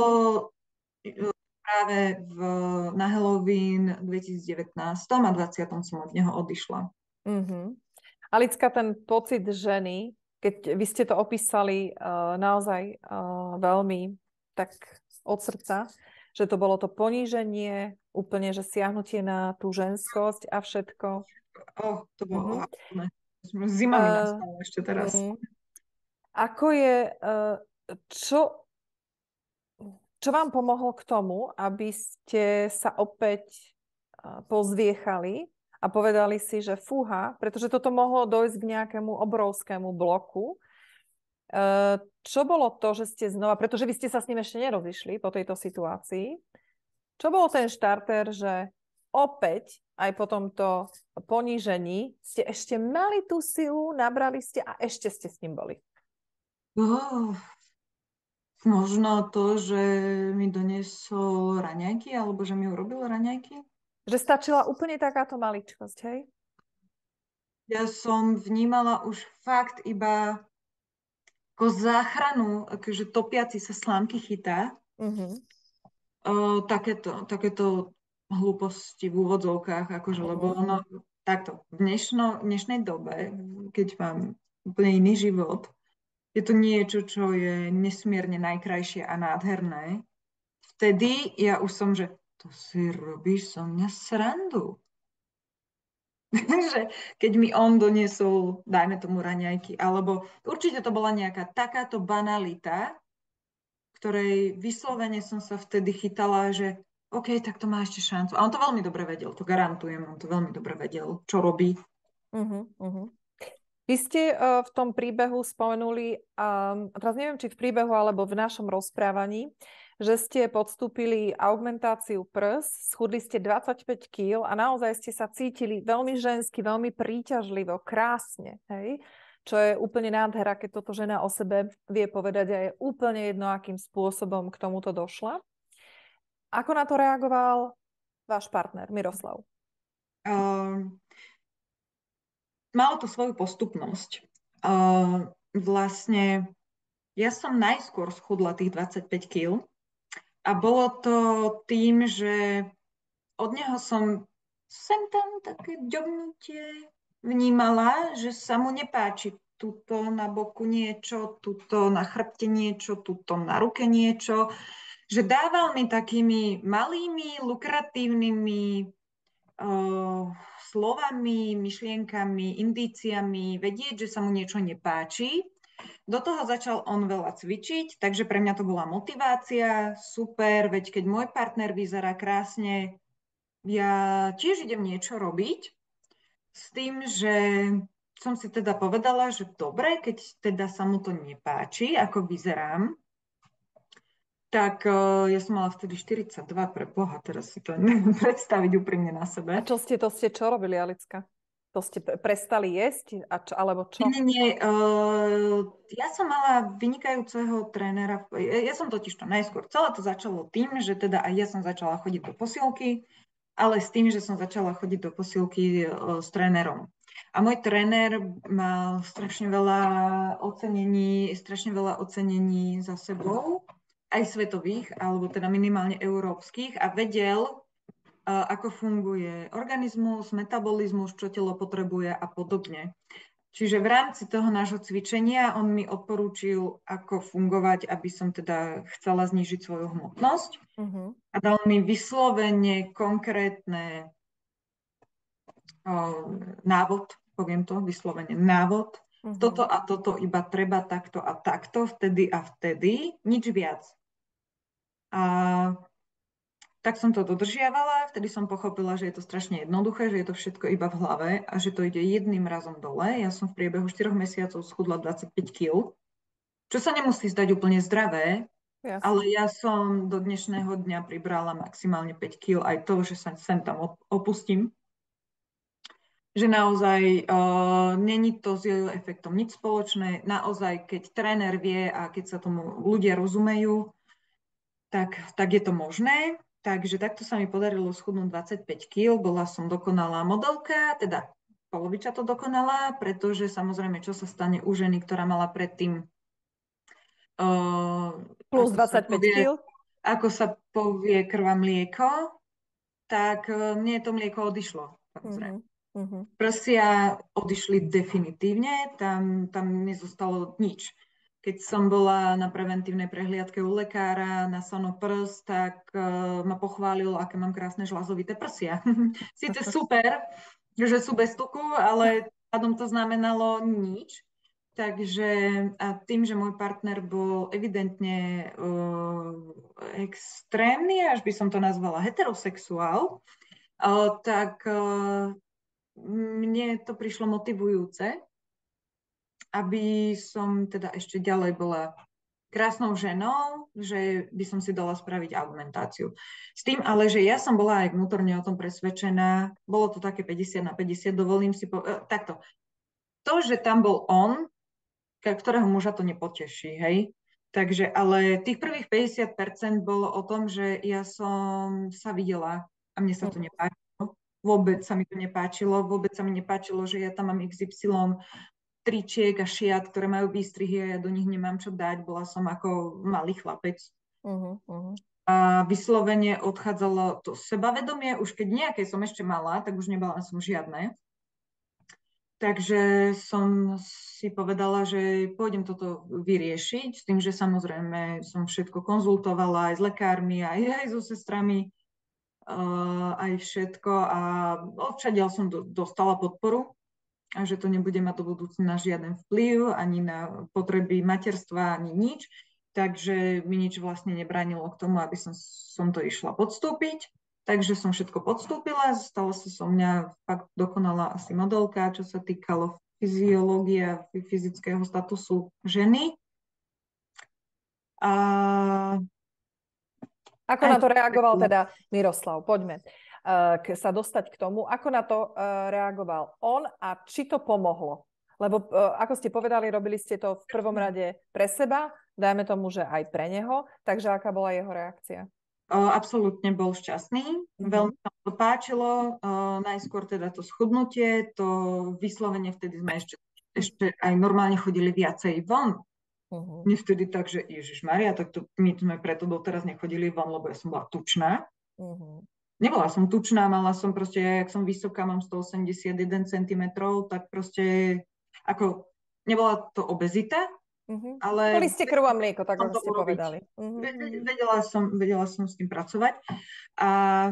práve v, na Halloween dvetisícdevätnásť a dvadsiatom som od neho odišla. Uh-huh. Alicka, ten pocit ženy, keď vy ste to opísali uh, naozaj uh, veľmi tak od srdca, že to bolo to poníženie, úplne, že siahnutie na tú ženskosť a všetko. Oh, to bolo Uh-huh. ohavné. Zima mi Uh, nastala ešte teraz. uh, ako je, uh, čo, čo vám pomohlo k tomu, aby ste sa opäť uh, pozviechali a povedali si, že fúha, pretože toto mohlo dojsť k nejakému obrovskému bloku. Uh, čo bolo to, že ste znova, pretože vy ste sa s ním ešte nerozišli po tejto situácii, čo bol ten štarter, že opäť aj po tomto ponížení ste ešte mali tú silu, nabrali ste a ešte ste s ním boli? Oh, možno to, že mi doniesol raňajky, alebo že mi urobil raňajky. Že stačila úplne takáto maličkosť, hej? Ja som vnímala už fakt iba ako záchranu, akože topiaci sa slámky chytá. Uh-huh. Uh, takéto, takéto hlúposti v úvodzovkách, akože, uh-huh. lebo ono takto, v dnešno, dnešnej dobe, keď mám úplne iný život, je to niečo, čo je nesmierne najkrajšie a nádherné. Vtedy ja už som, že to si robíš so mňa srandu. Že keď mi on doniesol, dajme tomu raňajky, alebo určite to bola nejaká takáto banalita, ktorej vyslovene som sa vtedy chytala, že OK, tak to má ešte šancu. A on to veľmi dobre vedel, to garantujem, on to veľmi dobre vedel, čo robí. Uh-huh, uh-huh. Vy ste uh, v tom príbehu spomenuli, um, teraz neviem, či v príbehu alebo v našom rozprávaní, že ste podstúpili augmentáciu prs, schudli ste dvadsaťpäť kíl a naozaj ste sa cítili veľmi žensky, veľmi príťažlivo, krásne, hej? Čo je úplne nádhera, keď toto žena o sebe vie povedať a je úplne jedno, akým spôsobom k tomuto došla. Ako na to reagoval váš partner, Miroslav? Um... Malo to svoju postupnosť. Uh, vlastne ja som najskôr schudla tých dvadsaťpäť kíl a bolo to tým, že od neho som sem tam také ďobnutie vnímala, že sa mu nepáči tuto na boku niečo, tuto na chrbte niečo, tuto na ruke niečo, že dával mi takými malými, lukratívnymi uh, slovami, myšlienkami, indíciami vedieť, že sa mu niečo nepáči. Do toho začal on veľa cvičiť, takže pre mňa to bola motivácia, super, veď keď môj partner vyzerá krásne, ja tiež idem niečo robiť, s tým, že som si teda povedala, že dobre, keď teda sa mu to nepáči, ako vyzerám, tak uh, ja som mala vtedy štyridsaťdva, pre Boha, teraz si to neviem predstaviť úprimne na sebe. A čo ste, to ste čo robili, Alicka? To ste prestali jesť? A čo, alebo čo? Nie, nie, uh, ja som mala vynikajúceho trénera. Ja, ja som totiž to najskôr. Celé to začalo tým, že teda aj ja som začala chodiť do posilky, ale s tým, že som začala chodiť do posilky uh, s trénerom. A môj tréner mal strašne veľa ocenení, strašne veľa ocenení za sebou, aj svetových, alebo teda minimálne európskych, a vedel, ako funguje organizmus, metabolizmus, čo telo potrebuje a podobne. Čiže v rámci toho nášho cvičenia on mi odporúčil, ako fungovať, aby som teda chcela znížiť svoju hmotnosť. Uh-huh. A dal mi vyslovene konkrétne o, návod, poviem to vyslovene, návod. Uh-huh. Toto a toto iba treba takto a takto, vtedy a vtedy, nič viac. A tak som to dodržiavala, vtedy som pochopila, že je to strašne jednoduché, že je to všetko iba v hlave a že to ide jedným razom dole. Ja som v priebehu štyroch mesiacov schudla dvadsaťpäť kíl, čo sa nemusí zdať úplne zdravé, Jasne. Ale ja som do dnešného dňa pribrala maximálne päť kíl, aj to, že sa sem tam opustím. Že naozaj uh, není to s jeho efektom nič spoločné. Naozaj, keď tréner vie a keď sa tomu ľudia rozumejú, tak, tak je to možné. Takže takto sa mi podarilo schudnúť dvadsaťpäť kíl. Bola som dokonalá modelka, teda poloviča to dokonalá, pretože samozrejme, čo sa stane u ženy, ktorá mala predtým uh, plus dvadsaťpäť kíl? Ako sa povie krva mlieko, tak uh, mne to mlieko odišlo. Samozrejme. Uh-huh. Uh-huh. Prsia odišli definitívne, tam, tam nezostalo nič. keď som bola na preventívnej prehliadke u lekára na Sonoprs, tak uh, ma pochválil, aké mám krásne žľazovité prsia. Sice super, že sú bez tuku, ale pádom to znamenalo nič. Takže a tým, že môj partner bol evidentne uh, extrémny, až by som to nazvala heterosexuál, uh, tak uh, mne to prišlo motivujúce, aby som teda ešte ďalej bola krásnou ženou, že by som si dala spraviť augmentáciu. S tým ale, že ja som bola aj vnútorne o tom presvedčená, bolo to také päťdesiat na päťdesiat, dovolím si povedať, takto. To, že tam bol on, ktorého muža to nepoteší, hej? Takže, ale tých prvých päťdesiat percent bolo o tom, že ja som sa videla a mne sa to nepáčilo. Vôbec sa mi to nepáčilo, vôbec sa mi nepáčilo, že ja tam mám iks ypsilon tričiek a šiat, ktoré majú výstrihy a ja do nich nemám čo dať. Bola som ako malý chlapec. Uh-huh, uh-huh. A vyslovene odchádzalo to sebavedomie, už keď nejaké som ešte mala, tak už nebala som žiadne. Takže som si povedala, že pôjdem toto vyriešiť, s tým, že samozrejme som všetko konzultovala aj s lekármi, aj, aj so sestrami, uh, aj všetko a odvšadiaľ som do, dostala podporu a že to nebude mať do budúcna žiaden vplyv ani na potreby materstva, ani nič. Takže mi nič vlastne nebránilo k tomu, aby som, som to išla podstúpiť. Takže som všetko podstúpila, stala sa so mňa fakt dokonalá asi modelka, čo sa týkalo fyziológie a fyzického statusu ženy. A... Ako na to reagoval teda Miroslav? Poďme uh, sa dostať k tomu, ako na to uh, reagoval on a či to pomohlo. Lebo uh, ako ste povedali, robili ste to v prvom rade pre seba, dajme tomu, že aj pre neho, takže aká bola jeho reakcia? Absolútne bol šťastný, mm-hmm. Veľmi sa to páčilo, najskôr teda to schudnutie, to vyslovene vtedy sme ešte, ešte aj normálne chodili viacej von. Mm-hmm. Nie vtedy tak, že Ježišmaria, tak to, my sme preto doteraz nechodili von, lebo ja som bola tučná. Mm-hmm. Nebola som tučná, mala som proste, jak som vysoká, mám sto osemdesiatjeden centimetrov, tak proste, ako, nebola to obezita, Uh-huh. Ale boli ste krv a mlieko, tak ako ste urobiť. Povedali. Uh-huh. Vedela som, vedela som s tým pracovať a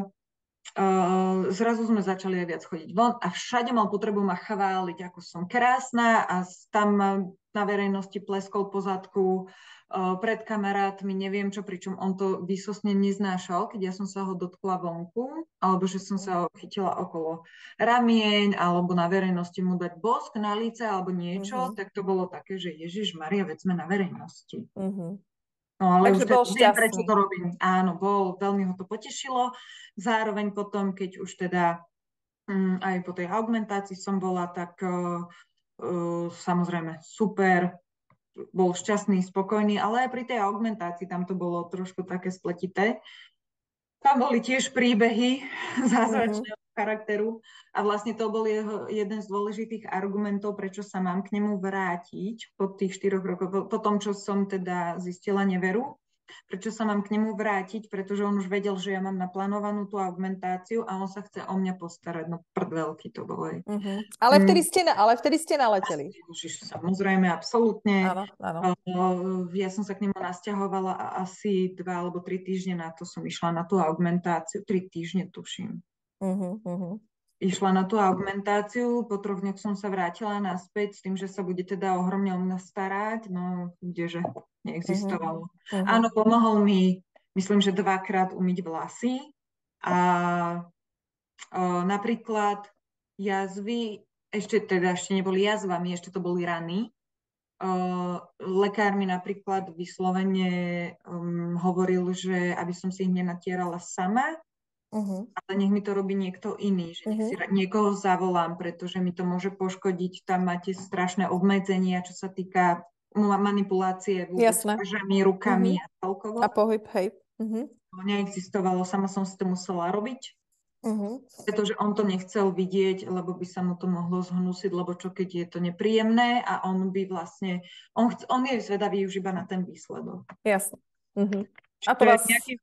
uh, zrazu sme začali aj viac chodiť von a všade mal potrebu ma chváliť, ako som krásna a tam na verejnosti pleskol po zadku uh, pred kamarátmi, neviem čo, pričom on to výsostne neznášal, keď ja som sa ho dotkla vonku, alebo že som sa ho chytila okolo ramieň, alebo na verejnosti mu dať bosk na líce, alebo niečo, uh-huh. tak to bolo také, že Ježišmaria, veď sme na verejnosti. Uh-huh. No, ale takže už bol šťastný. Prečo to robím. Áno, bol, veľmi ho to potešilo. Zároveň potom, keď už teda um, aj po tej augmentácii som bola, tak uh, uh, samozrejme super, bol šťastný, spokojný, ale aj pri tej augmentácii tam to bolo trošku také spletité. Tam boli tiež príbehy zázračného uh-huh. charakteru a vlastne to bol jeho jeden z dôležitých argumentov, prečo sa mám k nemu vrátiť po tých štyroch rokoch, po, po tom, čo som teda zistila neveru, prečo sa mám k nemu vrátiť, pretože on už vedel, že ja mám naplánovanú tú augmentáciu a on sa chce o mňa postarať. No prd veľký to bolo. Uh-huh. Ale, vtedy ste na, ale vtedy ste naleteli. Ježiš, samozrejme, absolútne. Áno, áno. Ja som sa k nemu nasťahovala a asi dva alebo tri týždne na to som išla na tú augmentáciu. Tri týždne tuším. Uh-huh, uh-huh. Išla na tú augmentáciu, po troch dňoch som sa vrátila naspäť s tým, že sa bude teda ohromne o mňa starať, no kdeže neexistovalo. Uh-huh. Áno, pomohol mi, myslím, že dvakrát umyť vlasy a o, napríklad jazvy, ešte teda ešte neboli jazvami, ešte to boli rany. O, lekár mi napríklad vyslovene um, hovoril, že aby som si ich nenatierala sama, Uh-huh. ale nech mi to robí niekto iný, že nech si uh-huh. niekoho zavolám, pretože mi to môže poškodiť, tam máte strašné obmedzenia, čo sa týka manipulácie kožami, rukami uh-huh. a celkovo. A pohyb, hej. Uh-huh. Neexistovalo, sama som si to musela robiť, uh-huh. pretože on to nechcel vidieť, lebo by sa mu to mohlo zhnúsiť, lebo čo keď je to nepríjemné a on by vlastne, on, chc- on je zvedavý už iba na ten výsledok. Jasne. Uh-huh. A to vás... Nejaký...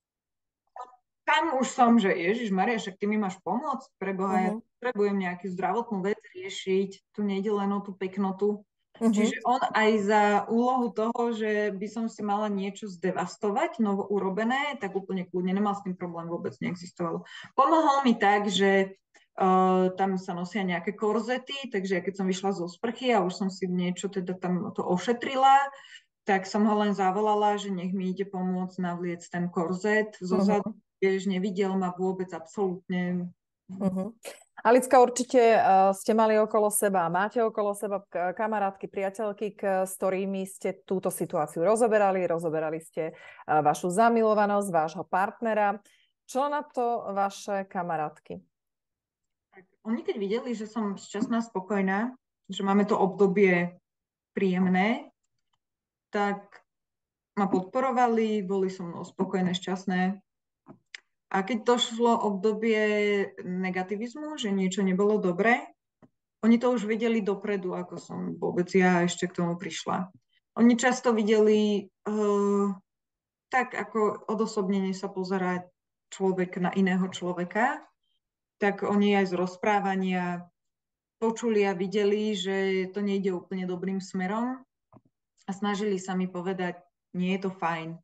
Tam už som, že Ježišmaria, však ty mi máš pomôcť, preboha, uh-huh. ja potrebujem nejakú zdravotnú vec riešiť, tu nejde len o tú peknotu. Mhm. Čiže on aj za úlohu toho, že by som si mala niečo zdevastovať, novo urobené, tak úplne kľudne, nemal s tým problém, vôbec neexistovalo. Pomohol mi tak, že uh, tam sa nosia nejaké korzety, takže ja keď som vyšla zo sprchy a už som si niečo teda tam to ošetrila, tak som ho len zavolala, že nech mi ide pomôcť navliec ten korzet zozadu. Mhm. Vieš, nevidel ma vôbec, absolútne. Uh-huh. Alicka, určite uh, ste mali okolo seba, máte okolo seba k- kamarátky, priateľky, k, s ktorými ste túto situáciu rozoberali, rozoberali ste uh, vašu zamilovanosť, vášho partnera. Čo na to vaše kamarátky? Tak, oni keď videli, že som šťastná, spokojná, že máme to obdobie príjemné, tak ma podporovali, boli so mnou spokojné, šťastné. A keď došlo obdobie negativizmu, že niečo nebolo dobré, oni to už vedeli dopredu, ako som vôbec ja ešte k tomu prišla. Oni často videli uh, tak, ako odosobnenie sa pozerá človek na iného človeka, tak oni aj z rozprávania počuli a videli, že to nejde úplne dobrým smerom a snažili sa mi povedať, nie je to fajn,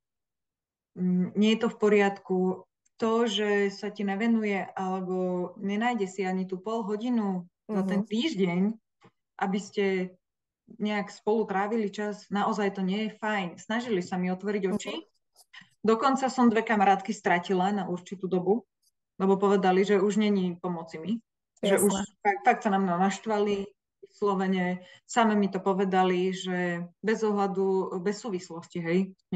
nie je to v poriadku. To, že sa ti nevenuje alebo nenájde si ani tú pol hodinu mm-hmm. za ten týždeň, aby ste nejak spolu trávili čas, naozaj to nie je fajn. Snažili sa mi otvoriť oči. Mm-hmm. Dokonca som dve kamarátky stratila na určitú dobu, lebo povedali, že už není pomoci mi. Jasne. Že už fakt, fakt sa na mňa naštvali, vyslovene, same mi to povedali, že bez ohľadu, bez súvislosti, hej,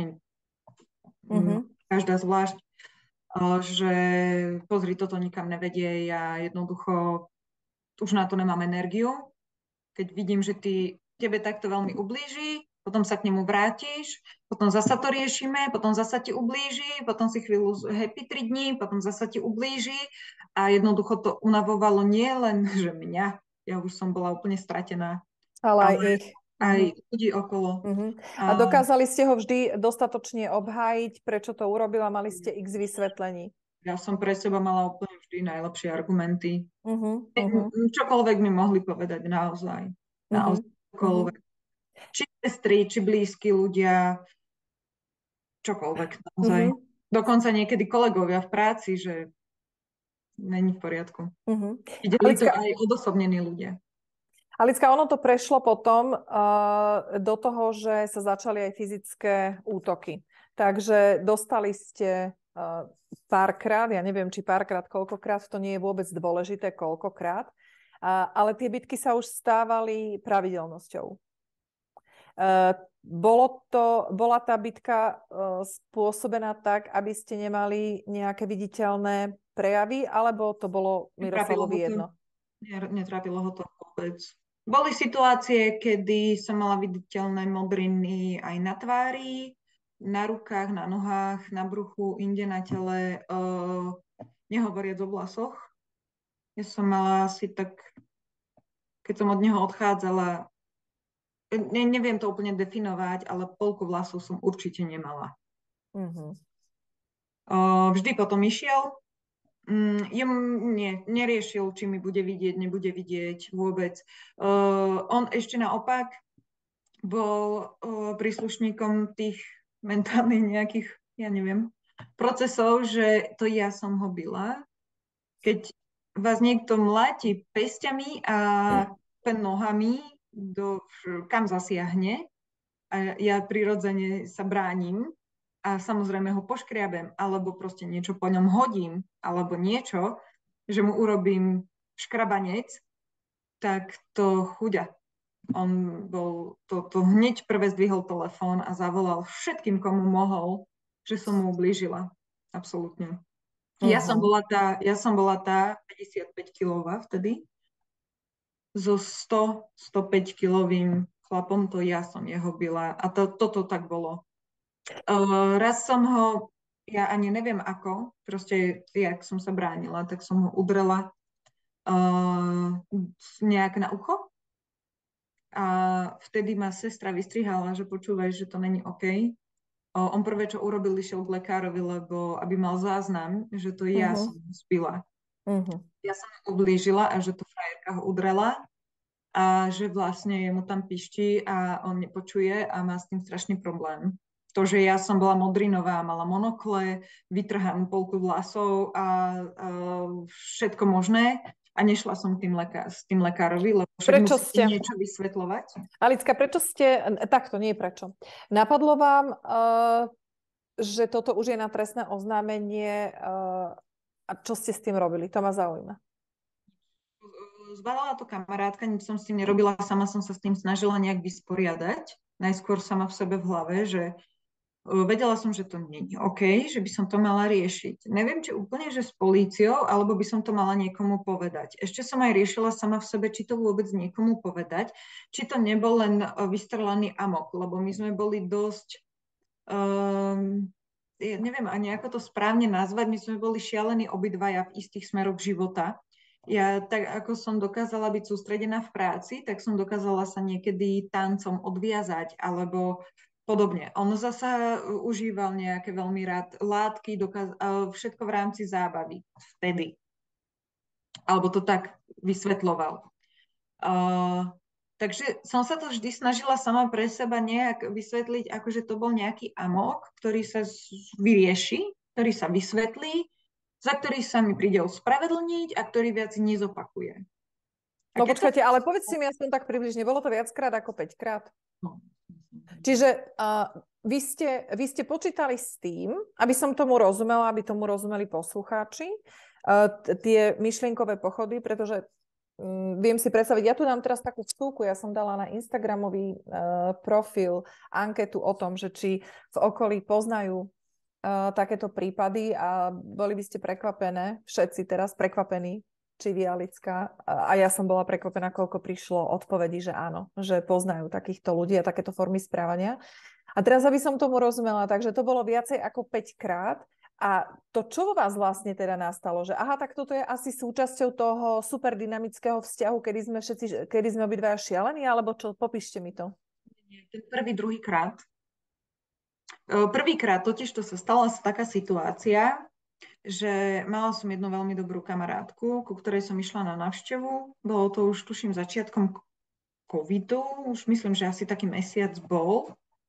mm-hmm. každá zvlášť, že pozri, toto nikam nevedie, ja jednoducho už na to nemám energiu. Keď vidím, že ty, tebe takto veľmi ublíži, potom sa k nemu vrátiš, potom zasa to riešime, potom zasa ti ublíži, potom si chvíľu happy tri dní, potom zasa ti ublíži a jednoducho to unavovalo nie len, že mňa, ja už som bola úplne stratená, ale aj ale ich. Aj uh-huh. ľudí okolo. Uh-huh. A dokázali ste ho vždy dostatočne obhájiť, prečo to urobila, mali ste x vysvetlení? Ja som pre seba mala úplne vždy najlepšie argumenty. Uh-huh. Uh-huh. Čokoľvek mi mohli povedať, naozaj. Naozaj čokoľvek. Uh-huh. Či sestry, či blízki ľudia, čokoľvek, naozaj. Uh-huh. Dokonca niekedy kolegovia v práci, že není v poriadku. Uh-huh. Videli Alicka... to aj odosobnení ľudia. Alicka, ono to prešlo potom uh, do toho, že sa začali aj fyzické útoky. Takže dostali ste uh, párkrát, ja neviem, či párkrát, koľkokrát, to nie je vôbec dôležité, koľkokrát, uh, ale tie bitky sa už stávali pravidelnosťou. Uh, bolo to, bola tá bitka uh, spôsobená tak, aby ste nemali nejaké viditeľné prejavy, alebo to bolo Miroslavovi jedno? Netrápilo ho to vôbec. Boli situácie, kedy som mala viditeľné modriny aj na tvári, na rukách, na nohách, na bruchu, inde na tele, uh, nehovoriac o vlasoch. Ja som mala asi tak, keď som od neho odchádzala, ne, neviem to úplne definovať, ale polku vlasov som určite nemala. Uh-huh. Uh, vždy potom išiel. Mm, jom, nie, neriešil, či mi bude vidieť, nebude vidieť vôbec. Uh, on ešte naopak bol uh, príslušníkom tých mentálnych nejakých, ja neviem, procesov, že to ja som ho bila. Keď vás niekto mláti pestiami a nohami, do, kam zasiahne, a ja prirodzene sa bránim, a samozrejme ho poškriabem, alebo proste niečo po ňom hodím, alebo niečo, že mu urobím škrabanec, tak to chuďa. On bol, to, to hneď prvé zdvihol telefón a zavolal všetkým, komu mohol, že som mu ublížila. Absolútne. Uh-huh. Ja som bola tá, ja som bola tá päťdesiatpäťkilová vtedy. So sto až stopäťkilovým chlapom, to ja som jeho bila. A to, toto tak bolo. Uh, raz som ho, ja ani neviem ako, proste, jak som sa bránila, tak som ho udrela uh, nejak na ucho. A vtedy ma sestra vystrihala, že počúvaj, že to není OK. Uh, on prvé, čo urobil, išiel k lekárovi, lebo aby mal záznam, že to ja uh-huh. som ho spila. Uh-huh. Ja som ho ublížila a že to frajerka ho udrela. a že vlastne mu tam pišti a on nepočuje a má s tým strašný problém. To, že ja som bola modrinová, mala monokle, vytrhanú polku vlasov a, a všetko možné a nešla som tým lekár, s tým lekárovi, lebo však Prečo musím ste? niečo vysvetľovať. Alicka, prečo ste... Takto, nie prečo. Napadlo vám, uh, že toto už je na trestné oznámenie uh, a čo ste s tým robili? To ma zaujíma. Zbadala to kamarátka, nič som s tým nerobila, sama som sa s tým snažila nejak vysporiadať. Najskôr sama v sebe v hlave, že vedela som, že to nie je OK, že by som to mala riešiť. Neviem, či úplne, že s políciou, alebo by som to mala niekomu povedať. Ešte som aj riešila sama v sebe, či to vôbec niekomu povedať, či to nebol len vystrelaný amok, lebo my sme boli dosť, um, neviem ani ako to správne nazvať, my sme boli šialení obidvaja v istých smeroch života. Ja tak, ako som dokázala byť sústredená v práci, tak som dokázala sa niekedy tancom odviazať, alebo podobne. On zasa užíval nejaké veľmi rád látky, dokaz- všetko v rámci zábavy vtedy. Alebo to tak vysvetľoval. Uh, takže som sa to vždy snažila sama pre seba nejak vysvetliť, akože to bol nejaký amok, ktorý sa vyrieši, ktorý sa vysvetlí, za ktorý sa mi príde ospravedlniť a ktorý viac nezopakuje. A No počkajte, to... ale povedz si mi aspoň tak približne, bolo to viackrát ako päťkrát? No. Čiže uh, vy, ste, vy ste počítali s tým, aby som tomu rozumela, aby tomu rozumeli poslucháči, uh, tie myšlienkové pochody, pretože um, viem si predstaviť, ja tu dám teraz takú vstúku, ja som dala na Instagramový uh, profil anketu o tom, že či v okolí poznajú Uh, takéto prípady a boli by ste prekvapené, všetci teraz prekvapení, či vy, Alicka, a, a ja som bola prekvapená, koľko prišlo odpovedí, že áno, že poznajú takýchto ľudí a takéto formy správania. A teraz, aby som tomu rozumela, takže to bolo viacej ako päť krát a to, čo vo vás vlastne teda nastalo, že aha, tak toto je asi súčasťou toho super dynamického vzťahu, kedy sme všetci, kedy sme obidvaja šialení, alebo čo, popíšte mi to. Ten prvý, druhý krát. Prvýkrát totiž to sa stala taká situácia, že mala som jednu veľmi dobrú kamarátku, ku ktorej som išla na návštevu. Bolo to už, tuším, začiatkom covidu, už myslím, že asi taký mesiac bol.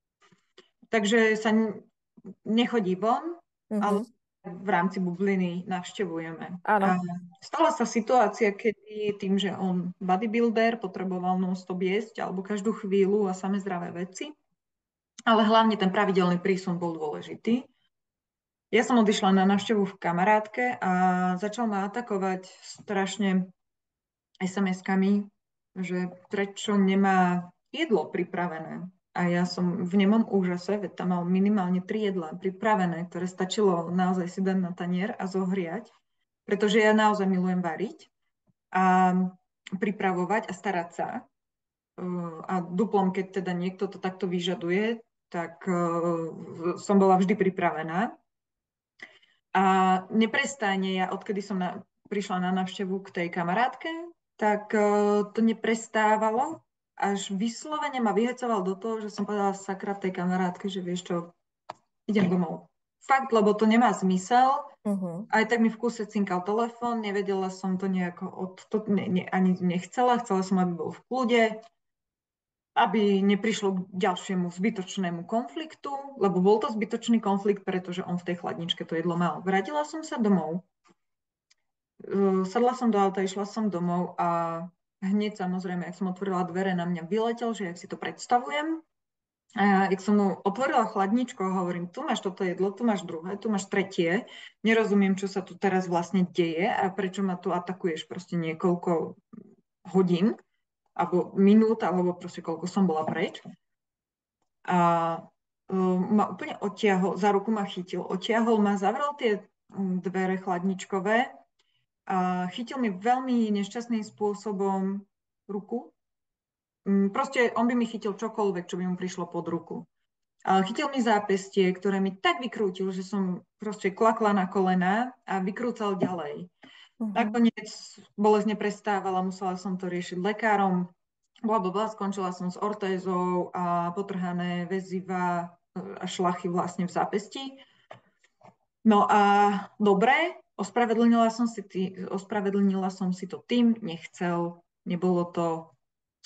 Takže sa nechodí von, mm-hmm. ale v rámci bubliny navštevujeme. Áno. A stala sa situácia, kedy tým, že on bodybuilder, potreboval non-stop jesť alebo každú chvíľu a samé zdravé veci, ale hlavne ten pravidelný prísun bol dôležitý. Ja som odišla na návštevu v kamarátke a začal ma atakovať strašne es em eskami, že prečo nemá jedlo pripravené. A ja som v nemom úžase, veď tam mal minimálne tri jedlá pripravené, ktoré stačilo naozaj si dať na tanier a zohriať, pretože ja naozaj milujem variť a pripravovať a starať sa. A duplom, keď teda niekto to takto vyžaduje, tak uh, som bola vždy pripravená. A neprestajne, ja odkedy som na, prišla na návštevu k tej kamarátke, tak uh, to neprestávalo, až vyslovene ma vyhecoval do toho, že som povedala sakra tej kamarátke, že vieš čo, idem domov. Fakt, lebo to nemá zmysel. Uh-huh. Aj tak mi v kúse cinkal telefón, nevedela som to nejako, od, to ne, ne, ani nechcela, chcela som, aby bol v kľude, aby neprišlo k ďalšiemu zbytočnému konfliktu, lebo bol to zbytočný konflikt, pretože on v tej chladničke to jedlo mal. Vrátila som sa domov, sadla som do auta, išla som domov a hneď samozrejme, ak som otvorila dvere, na mňa vyletel, že jak si to predstavujem. A jak som mu otvorila chladničku a hovorím, tu máš toto jedlo, tu máš druhé, tu máš tretie, nerozumiem, čo sa tu teraz vlastne deje a prečo ma tu atakuješ proste niekoľko hodín, alebo minút, alebo proste koľko som bola preč. A um, ma úplne odtiahol, za ruku ma chytil, odtiahol ma, zavrel tie um, dvere chladničkové a chytil mi veľmi nešťastným spôsobom ruku. Um, proste on by mi chytil čokoľvek, čo by mu prišlo pod ruku. A chytil mi zápestie, ktoré mi tak vykrútil, že som proste klakla na kolena a vykrúcal ďalej. Uh-huh. Nakoniec bolesť neprestávala, musela som to riešiť lekárom. Blablabla, skončila som s ortézou a potrhané väziva a šlachy vlastne v zápestí. No a dobre, ospravedlnila som si, tý, ospravedlnila som si to tým, nechcel, nebolo to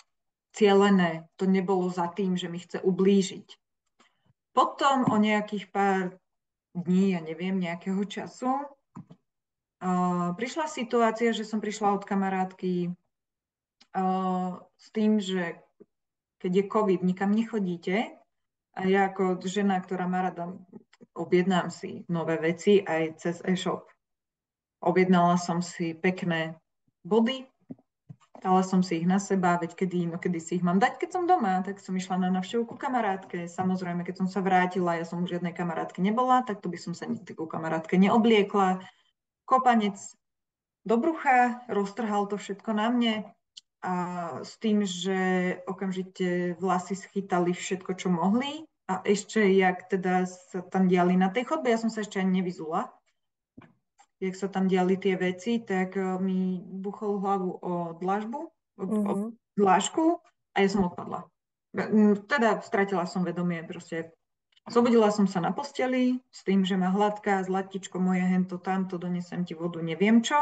cielené. To nebolo za tým, že mi chce ublížiť. Potom o nejakých pár dní, ja neviem, nejakého času, uh, prišla situácia, že som prišla od kamarátky uh, s tým, že keď je COVID, nikam nechodíte. A ja ako žena, ktorá má rada, objednám si nové veci aj cez e-shop. Objednala som si pekné body, dala som si ich na seba, veď kedy, no kedy si ich mám dať, keď som doma, tak som išla na návštevu ku kamarátke. Samozrejme, keď som sa vrátila, ja som už žiadnej kamarátke nebola, tak to by som sa nikdy ku kamarátke neobliekla. Kopanec do brucha, roztrhal to všetko na mne a s tým, že okamžite vlasy schytali všetko, čo mohli a ešte, jak teda sa tam diali na tej chodbe, ja som sa ešte ani nevyzula, jak sa tam diali tie veci, tak mi buchol hlavu o dlažbu, o, mm-hmm. o dlážku a ja som odpadla. Teda stratila som vedomie, proste zobudila som sa na posteli s tým, že ma hladká, zlatičko moje, hento, tamto, donesem ti vodu, neviem čo.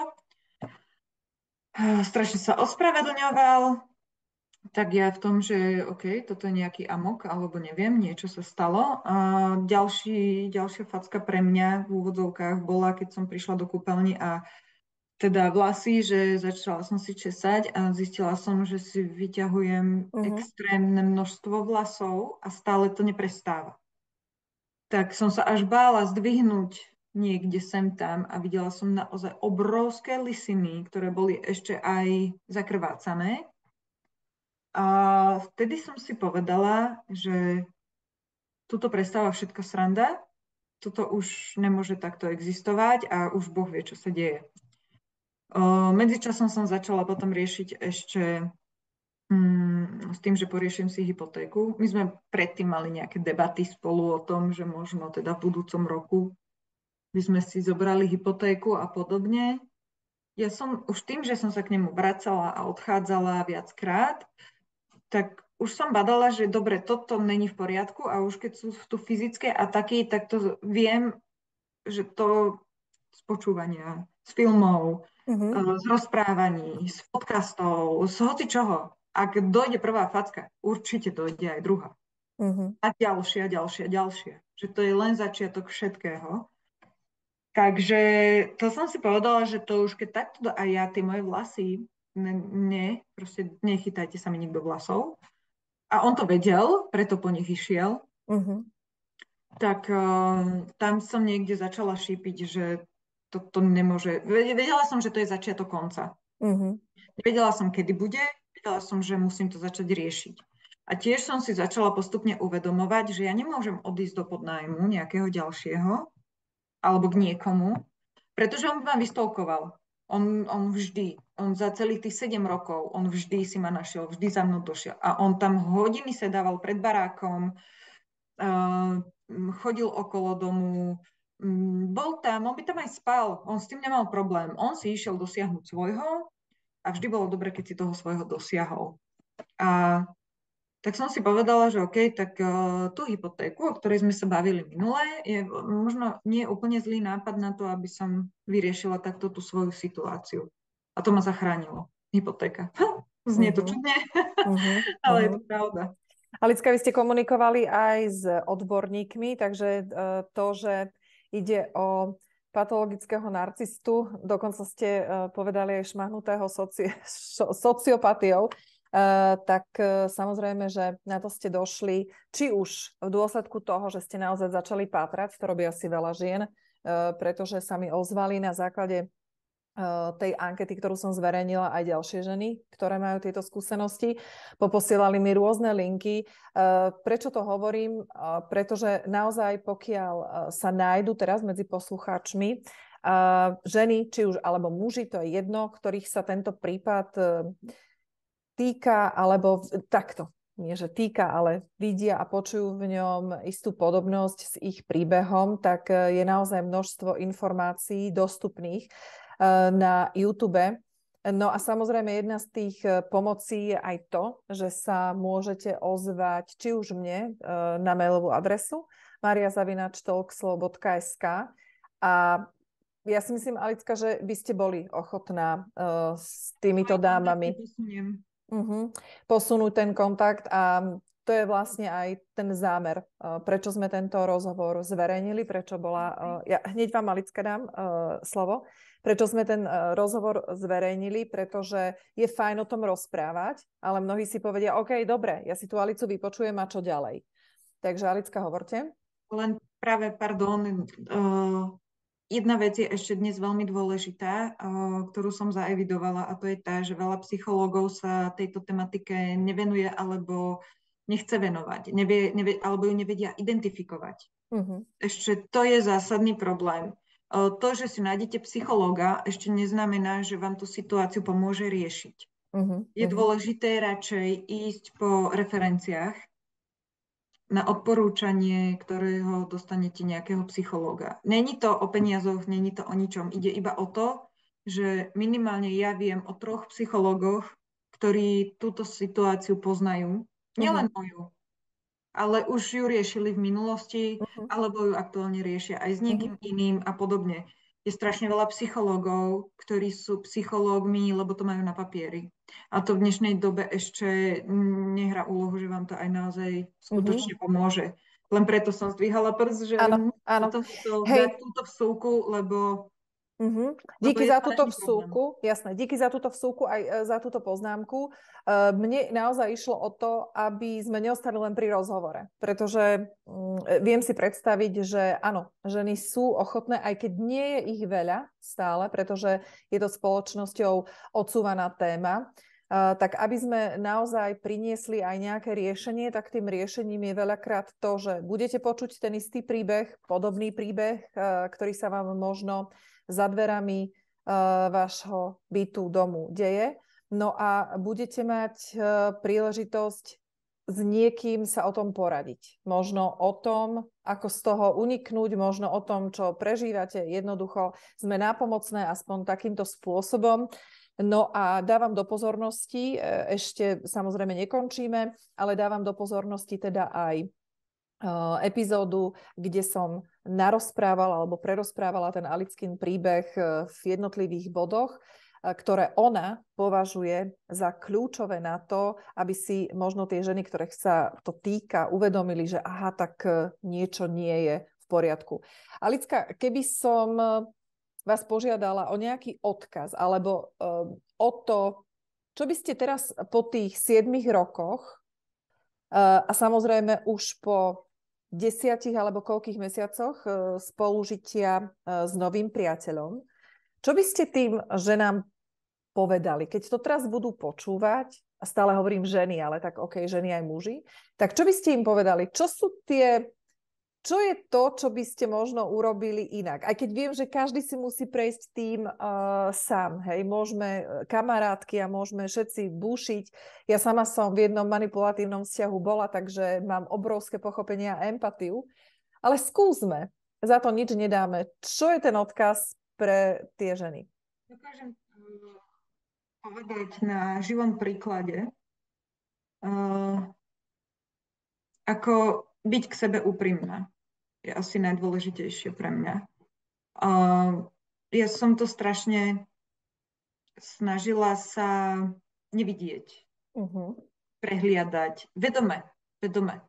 Strašne sa ospravedlňoval, tak ja v tom, že OK, toto je nejaký amok, alebo neviem, niečo sa stalo. A ďalší, ďalšia facka pre mňa v úvodzovkách bola, keď som prišla do kúpeľny a teda vlasy, že začala som si česať a zistila som, že si vyťahujem uh-huh. extrémne množstvo vlasov a stále to neprestáva. Tak som sa až bála zdvihnúť niekde sem tam a videla som naozaj obrovské lisiny, ktoré boli ešte aj zakrvácané. A vtedy som si povedala, že tuto prestáva všetko sranda, toto už nemôže takto existovať a už Boh vie, čo sa deje. Medzičasom som začala potom riešiť ešte hmm, s tým, že poriešim si hypotéku. My sme predtým mali nejaké debaty spolu o tom, že možno teda v budúcom roku by sme si zobrali hypotéku a podobne. Ja som už tým, že som sa k nemu vracala a odchádzala viackrát, tak už som badala, že dobre, toto není v poriadku a už keď sú tu fyzické ataky, tak to viem, že to z počúvania, z filmov, uh-huh. z rozprávaní, z podcastov, z hocičoho. Ak dojde prvá facka, určite dojde aj druhá. Uh-huh. A ďalšia, ďalšia, ďalšia. Že to je len začiatok všetkého. Takže to som si povedala, že to už keď takto a ja tie moje vlasy, ne, ne proste nechytajte sa mi nikto vlasov. A on to vedel, preto po nich išiel. Uh-huh. Tak uh, tam som niekde začala šípiť, že to, to nemôže... Vedela som, že to je začiatok konca. Uh-huh. Vedela som, kedy bude, vedela som, že musím to začať riešiť. A tiež som si začala postupne uvedomovať, že ja nemôžem odísť do podnájmu nejakého ďalšieho, alebo k niekomu, pretože on ma vystolkoval. On, on vždy, on za celých tých sedem rokov, on vždy si ma našiel, vždy za mnou došiel. A on tam hodiny sedával pred barákom, uh, chodil okolo domu, um, bol tam, on by tam aj spal, on s tým nemal problém. On si išiel dosiahnuť svojho a vždy bolo dobre, keď si toho svojho dosiahol. A tak som si povedala, že OK, tak uh, tú hypotéku, o ktorej sme sa bavili minule, je možno nie úplne zlý nápad na to, aby som vyriešila takto tú svoju situáciu. A to ma zachránilo. Hypotéka. Znie uh-huh. to čudne, uh-huh. ale uh-huh. je to pravda. Alicka, vy ste komunikovali aj s odborníkmi, takže uh, to, že ide o patologického narcistu, dokonca ste uh, povedali aj šmahnutého soci- sociopatiou, Uh, tak uh, samozrejme, že na to ste došli, či už v dôsledku toho, že ste naozaj začali pátrať, to robí asi veľa žien, uh, pretože sa mi ozvali na základe uh, tej ankety, ktorú som zverejnila, aj ďalšie ženy, ktoré majú tieto skúsenosti. Poposielali mi rôzne linky. Uh, prečo to hovorím? Uh, pretože naozaj, pokiaľ uh, sa nájdu teraz medzi poslucháčmi uh, ženy, či už alebo muži, to je jedno, ktorých sa tento prípad uh, týka, alebo takto, nie že týka, ale vidia a počujú v ňom istú podobnosť s ich príbehom, tak je naozaj množstvo informácií dostupných na YouTube. No a samozrejme jedna z tých pomocí je aj to, že sa môžete ozvať či už mne na mailovú adresu maria zavináč talkslow bodka es ká a ja si myslím, Alicka, že by ste boli ochotná uh, s týmito dámami. Uh-huh. Posunúť ten kontakt a to je vlastne aj ten zámer, prečo sme tento rozhovor zverejnili, prečo bola... Ja hneď vám, Alicka, dám uh, slovo. Prečo sme ten uh, rozhovor zverejnili, pretože je fajn o tom rozprávať, ale mnohí si povedia, OK, dobre, ja si tú Alicu vypočujem a čo ďalej. Takže Alicka, hovorte. Len práve, pardon, uh, jedna vec je ešte dnes veľmi dôležitá, uh, ktorú som zaevidovala, a to je tá, že veľa psychológov sa tejto tematike nevenuje alebo nechce venovať, nevie, nevie, alebo ju nevedia identifikovať. Uh-huh. Ešte to je zásadný problém. Uh, to, že si nájdete psychológa, ešte neznamená, že vám tú situáciu pomôže riešiť. Uh-huh. Je dôležité radšej ísť po referenciách na odporúčanie, ktorého dostanete nejakého psychológa. Není to o peniazoch, není to o ničom. Ide iba o to, že minimálne ja viem o troch psychológoch, ktorí túto situáciu poznajú. Nielen uh-huh. moju, ale už ju riešili v minulosti, uh-huh. alebo ju aktuálne riešia aj s niekým uh-huh. iným a podobne. Je strašne veľa psychológov, ktorí sú psychológmi, lebo to majú na papieri. A to v dnešnej dobe ešte nehrá úlohu, že vám to aj naozaj skutočne uh-huh. pomôže. Len preto som zdvíhala prst, že áno, áno. to dať túto vsúku, lebo... Uh-huh. Díky za túto vsúku, jasné, díky za túto vsúku aj za túto poznámku. Mne naozaj išlo o to, aby sme neostali len pri rozhovore, pretože um, viem si predstaviť, že áno, ženy sú ochotné, aj keď nie je ich veľa stále, pretože je to spoločnosťou odsúvaná téma, uh, tak aby sme naozaj priniesli aj nejaké riešenie, tak tým riešením je veľakrát to, že budete počuť ten istý príbeh, podobný príbeh, uh, ktorý sa vám možno za dverami uh, vášho bytu, domu deje. No a budete mať uh, príležitosť s niekým sa o tom poradiť. Možno o tom, ako z toho uniknúť, možno o tom, čo prežívate. Jednoducho sme nápomocné aspoň takýmto spôsobom. No a dávam do pozornosti, ešte samozrejme nekončíme, ale dávam do pozornosti teda aj epizódu, kde som narozprávala alebo prerozprávala ten Alickin príbeh v jednotlivých bodoch, ktoré ona považuje za kľúčové na to, aby si možno tie ženy, ktorých sa to týka, uvedomili, že aha, tak niečo nie je v poriadku. Alicka, keby som vás požiadala o nejaký odkaz alebo um, o to, čo by ste teraz po tých siedmich rokoch uh, a samozrejme už po desiatich alebo koľkých mesiacoch spolužitia s novým priateľom. Čo by ste tým ženám povedali? Keď to teraz budú počúvať, a stále hovorím ženy, ale tak OK, ženy aj muži, tak čo by ste im povedali? Čo sú tie, čo je to, čo by ste možno urobili inak? Aj keď viem, že každý si musí prejsť tým uh, sám. Hej, môžeme kamarátky a môžeme všetci bušiť. Ja sama som v jednom manipulatívnom vzťahu bola, takže mám obrovské pochopenie a empatiu. Ale skúsme. Za to nič nedáme. Čo je ten odkaz pre tie ženy? Dokážem povedať na živom príklade, uh, ako byť k sebe úprimná. Je asi najdôležitejšie pre mňa. Uh, ja som to strašne snažila sa nevidieť, uh-huh. prehliadať, vedome, vedome.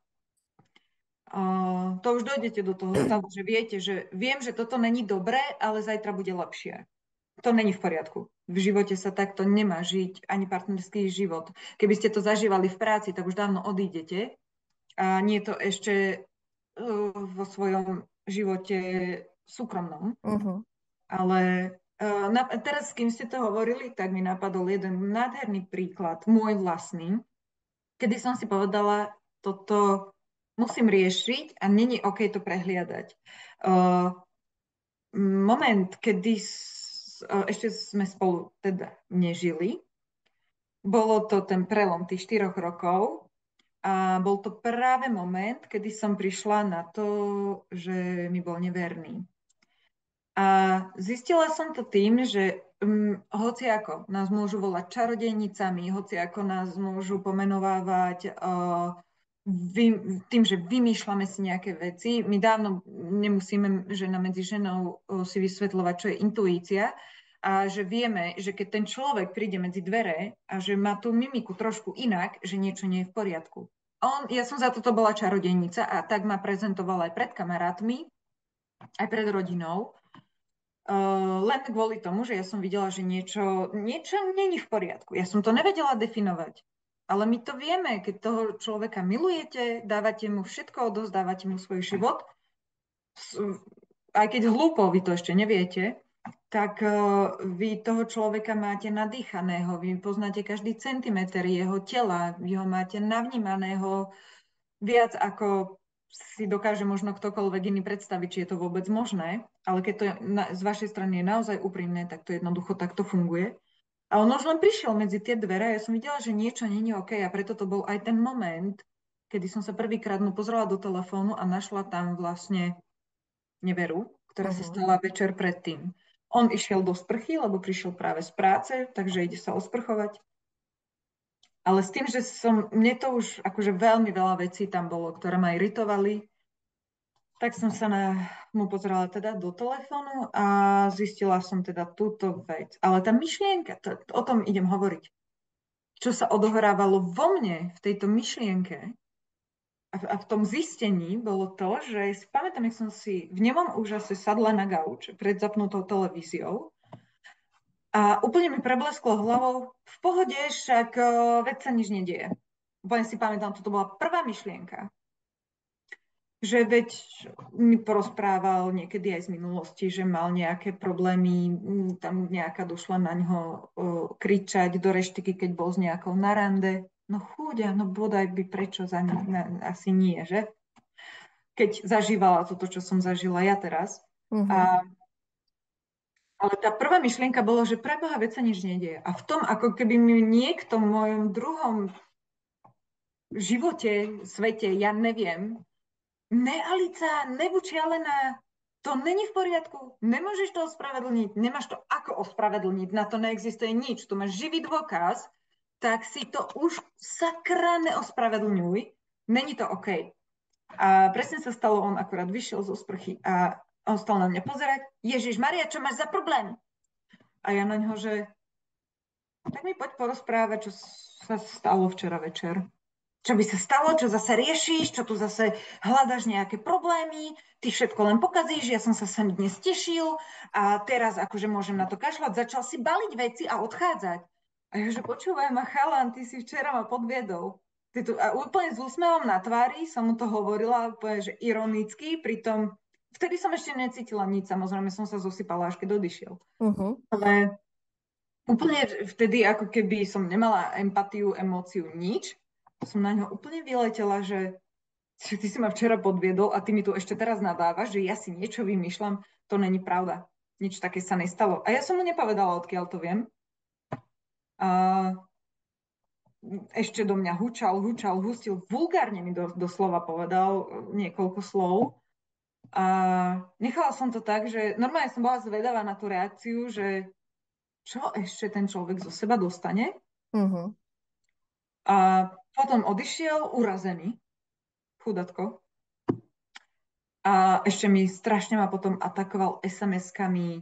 Uh, to už dojdete do toho stavu, že viete, že viem, že toto není dobré, ale zajtra bude lepšie. To není v poriadku. V živote sa takto nemá žiť ani partnerský život. Keby ste to zažívali v práci, tak už dávno odídete. A nie je to ešte vo svojom živote súkromnom. Uh-huh. Ale uh, na, teraz, kým ste to hovorili, tak mi napadol jeden nádherný príklad, môj vlastný, kedy som si povedala, toto musím riešiť a není OK to prehliadať. Uh, moment, kedy s, uh, ešte sme spolu teda nežili, bolo to ten prelom tých štyroch rokov, a bol to práve moment, kedy som prišla na to, že mi bol neverný. A zistila som to tým, že um, hoci ako nás môžu volať čarodejnicami, hoci ako nás môžu pomenovávať uh, vy, tým, že vymýšľame si nejaké veci, my dávno nemusíme žena medzi ženou uh, si vysvetľovať, čo je intuícia, a že vieme, že keď ten človek príde medzi dvere a že má tú mimiku trošku inak, že niečo nie je v poriadku. On, ja som za toto bola čarodejnica a tak ma prezentoval aj pred kamarátmi, aj pred rodinou. Uh, len kvôli tomu, že ja som videla, že niečo, niečo není v poriadku. Ja som to nevedela definovať. Ale my to vieme, keď toho človeka milujete, dávate mu všetko, odozdávate mu svoj život, aj keď hlúpo vy to ešte neviete, tak vy toho človeka máte nadýchaného, vy poznáte každý centimeter jeho tela, vy ho máte navnímaného viac ako si dokáže možno ktokoľvek iný predstaviť, či je to vôbec možné, ale keď to je na, z vašej strany je naozaj úprimné, tak to jednoducho takto funguje. A on už len prišiel medzi tie dvere a ja som videla, že niečo nie je OK a preto to bol aj ten moment, kedy som sa prvýkrát mu pozrela do telefónu a našla tam vlastne neveru, ktorá uh-huh. sa stala večer predtým. On išiel do sprchy, lebo prišiel práve z práce, takže ide sa osprchovať. Ale s tým, že som, mne to už akože veľmi veľa vecí tam bolo, ktoré ma iritovali, tak som sa na, mu pozerala teda do telefónu a zistila som teda túto vec. Ale tá myšlienka, to, o tom idem hovoriť. Čo sa odohrávalo vo mne v tejto myšlienke a v, a v tom zistení bolo to, že si pamätám, jak som si v nemom úžase sadla na gauč pred zapnutou televíziou a úplne mi preblesklo hlavou, v pohode, však uh, veď sa nič nedieje. Úplne si pamätám, toto bola prvá myšlienka. Že veď mi porozprával niekedy aj z minulosti, že mal nejaké problémy, tam nejaká došla na ňo uh, kričať do reštiky, keď bol s nejakou na rande. No chúďa, no bodaj by prečo za ne, na, asi nie, že? Keď zažívala toto, čo som zažila ja teraz. Uh-huh. A Ale tá prvá myšlienka bolo, že pre Boha veď sa nič nedieje. A v tom, ako keby mi niekto v mojom druhom živote, svete, ja neviem, ne Alica, nebučialená, to není v poriadku, nemôžeš to ospravedlniť, nemáš to ako ospravedlniť, na to neexistuje nič, tu máš živý dôkaz, tak si to už sakra neospravedlňuj, není to OK. A presne sa stalo, on akorát vyšiel zo sprchy a on stal na mňa pozerať. Ježiš Maria, čo máš za problém? A ja na ňo, že tak mi poď porozprávať, čo sa stalo včera večer. Čo by sa stalo, čo zase riešiš, čo tu zase hľadaš nejaké problémy, ty všetko len pokazíš, ja som sa sem dnes tešil a teraz akože môžem na to kašľať, začal si baliť veci a odchádzať. A ja, že počúvaj ma chalan, ty si včera ma podviedol. Ty tu, a úplne s úsmevom na tvári som mu to hovorila, úplne, že ironicky, pritom vtedy som ešte necítila nič, samozrejme som sa zosypala, až keď odišiel. Uh-huh. Ale úplne vtedy, ako keby som nemala empatiu, emóciu, nič, som na ňo úplne vyletela, že ty si ma včera podviedol a ty mi tu ešte teraz nadávaš, že ja si niečo vymýšľam, to není pravda. Nič také sa nestalo. A ja som mu nepovedala, odkiaľ to viem. A ešte do mňa hučal, hučal, hustil, vulgárne mi do, doslova povedal niekoľko slov. A nechala som to tak, že normálne som bola zvedavá na tú reakciu, že čo ešte ten človek zo seba dostane. Uh-huh. A potom odišiel urazený, chudatko. A ešte mi strašne ma potom atakoval es em eskami,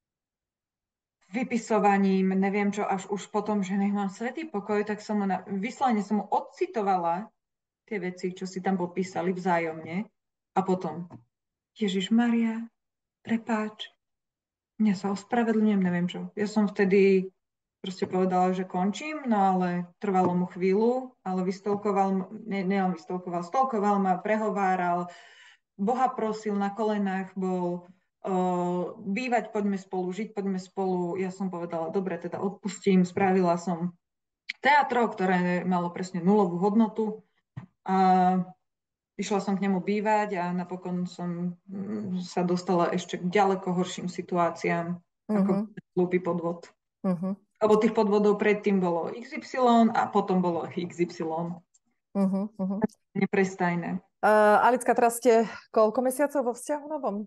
vypisovaním, neviem čo, až už potom, že nech mám svätý pokoj, tak som mu na, vyslovene som mu odcitovala tie veci, čo si tam popísali vzájomne. A potom, Ježiš Maria, prepáč, mňa sa ospravedlňujem, neviem čo. Ja som vtedy proste povedala, že končím, no ale trvalo mu chvíľu, ale vystolkoval, ne, ne on vystolkoval, stolkoval ma, prehováral, Boha prosil, na kolenách bol, uh, bývať, poďme spolu, žiť, poďme spolu. Ja som povedala, dobre, teda odpustím, spravila som teatro, ktoré malo presne nulovú hodnotu a išla som k nemu bývať a napokon som sa dostala ešte k ďaleko horším situáciám, uh-huh. ako hlúpy podvod. Uh-huh. Lebo tých podvodov predtým bolo iks ypsilon a potom bolo iks ypsilon. Uh-huh. Uh-huh. Neprestajné. Uh, Alicka, teraz ste koľko mesiacov vo vzťahu novom?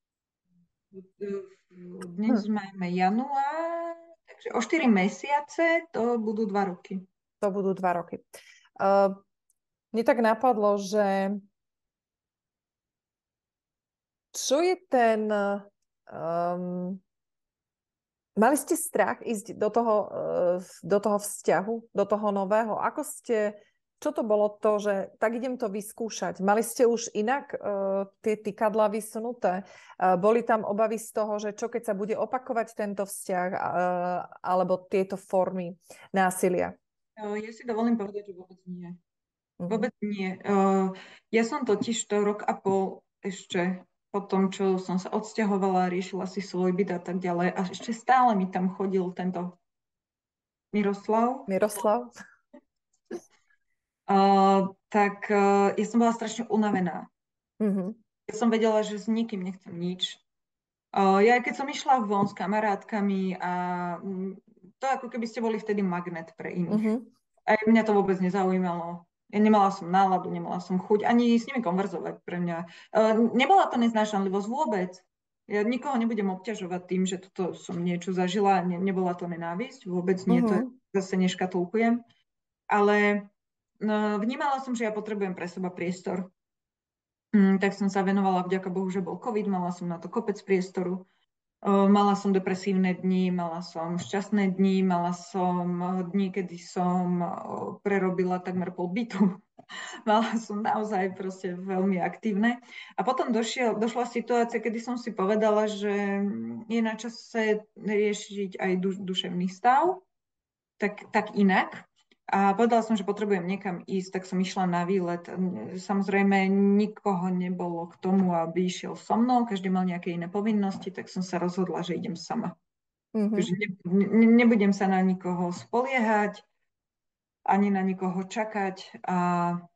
Dnes hm. máme január, takže o štyri mesiace to budú dva roky. To budú dva roky. Uh, mne tak napadlo, že čo je ten um, Mali ste strach ísť do toho, do toho vzťahu, do toho nového? Ako ste, čo to bolo to, že tak idem to vyskúšať? Mali ste už inak uh, tie tykadlá vysunuté? Uh, boli tam obavy z toho, že čo keď sa bude opakovať tento vzťah uh, alebo tieto formy násilia? Ja si dovolím povedať, že vôbec nie. Uh-huh. Vôbec nie. Uh, ja som totiž to rok a pol ešte po tom, čo som sa odsťahovala, riešila si svoj byt a tak ďalej. A ešte stále mi tam chodil tento Miroslav. Miroslav? Uh, tak uh, ja som bola strašne unavená. Uh-huh. Ja som vedela, že s nikým nechcem nič. Uh, ja keď som išla von s kamarátkami a um, to ako keby ste boli vtedy magnet pre iných. Uh-huh. A mňa to vôbec nezaujímalo. Ja nemala som náladu, nemala som chuť ani s nimi konverzovať pre mňa. Uh, nebola to neznášanlivosť vôbec. Ja nikoho nebudem obťažovať tým, že toto som niečo zažila. Ne, nebola to nenávisť, vôbec nie, uh-huh. To zase neškatulkujem. Ale no, vnímala som, že ja potrebujem pre seba priestor. Mm, tak som sa venovala, vďaka Bohu, že bol COVID, mala som na to kopec priestoru. Uh, mala som depresívne dni, mala som šťastné dni, mala som dni, kedy som uh, prerobila takmer pol bytu. Mala som naozaj proste veľmi aktívne. A potom došiel, došla situácia, kedy som si povedala, že je na čase riešiť aj duš, duševný stav, tak, tak inak. A povedala som, že potrebujem niekam ísť, tak som išla na výlet. Samozrejme, nikoho nebolo k tomu, aby išiel so mnou, každý mal nejaké iné povinnosti, tak som sa rozhodla, že idem sama. Mm-hmm. Že ne, ne, nebudem sa na nikoho spoliehať, ani na nikoho čakať a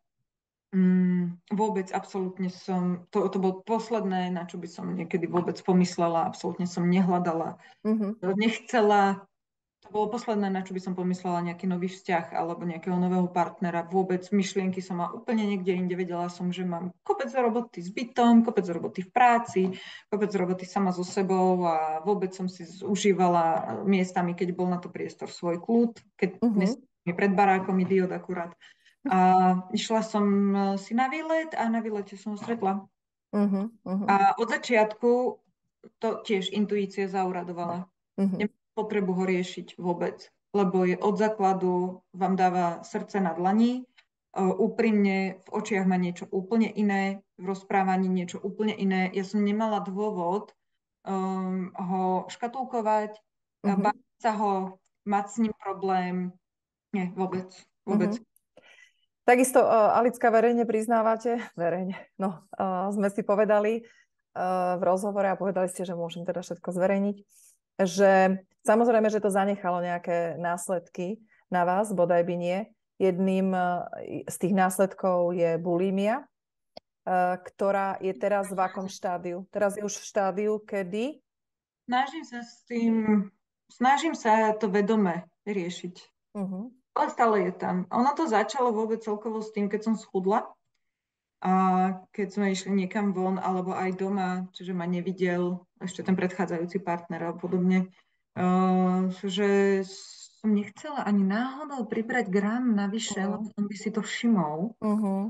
mm, vôbec absolútne som, to, to bolo posledné, na čo by som niekedy vôbec pomyslela, absolútne som nehľadala, mm-hmm. nechcela. To bolo posledné, na čo by som pomyslela nejaký nový vzťah alebo nejakého nového partnera. Vôbec myšlienky som mala úplne niekde inde. Vedela som, že mám kopec roboty s bytom, kopec roboty v práci, kopec roboty sama so sebou a vôbec som si užívala miestami, keď bol na to priestor, svoj kľud, keď uh-huh. mi pred barákom idiot akurát. A išla som si na výlet a na výlete som ho stretla. Uh-huh. Uh-huh. A od začiatku to tiež intuícia zauradovala. Uh-huh. Potrebu ho riešiť vôbec, lebo je od základu, vám dáva srdce na dlani, úprimne v očiach má niečo úplne iné, v rozprávaní niečo úplne iné. Ja som nemala dôvod um, ho škatulkovať, uh-huh. báť sa ho, mať s ním problém. Nie, vôbec, vôbec. Uh-huh. Takisto, uh, Alicka, verejne priznávate, verejne, no, uh, sme si povedali uh, v rozhovore a povedali ste, že môžem teda všetko zverejniť, že samozrejme, že to zanechalo nejaké následky na vás, bodaj by nie. Jedným z tých následkov je bulímia, ktorá je teraz v akom štádiu? Teraz je už v štádiu, kedy? Snažím sa s tým, snažím sa to vedome riešiť. Uh-huh. Ale stále je tam. Ono to začalo vôbec celkovo s tým, keď som schudla. A keď sme išli niekam von, alebo aj doma, čiže ma nevidel ešte ten predchádzajúci partner a podobne, uh, že som nechcela ani náhodou pribrať gram navyše, uh-huh. lebo on by si to všimol. Uh-huh.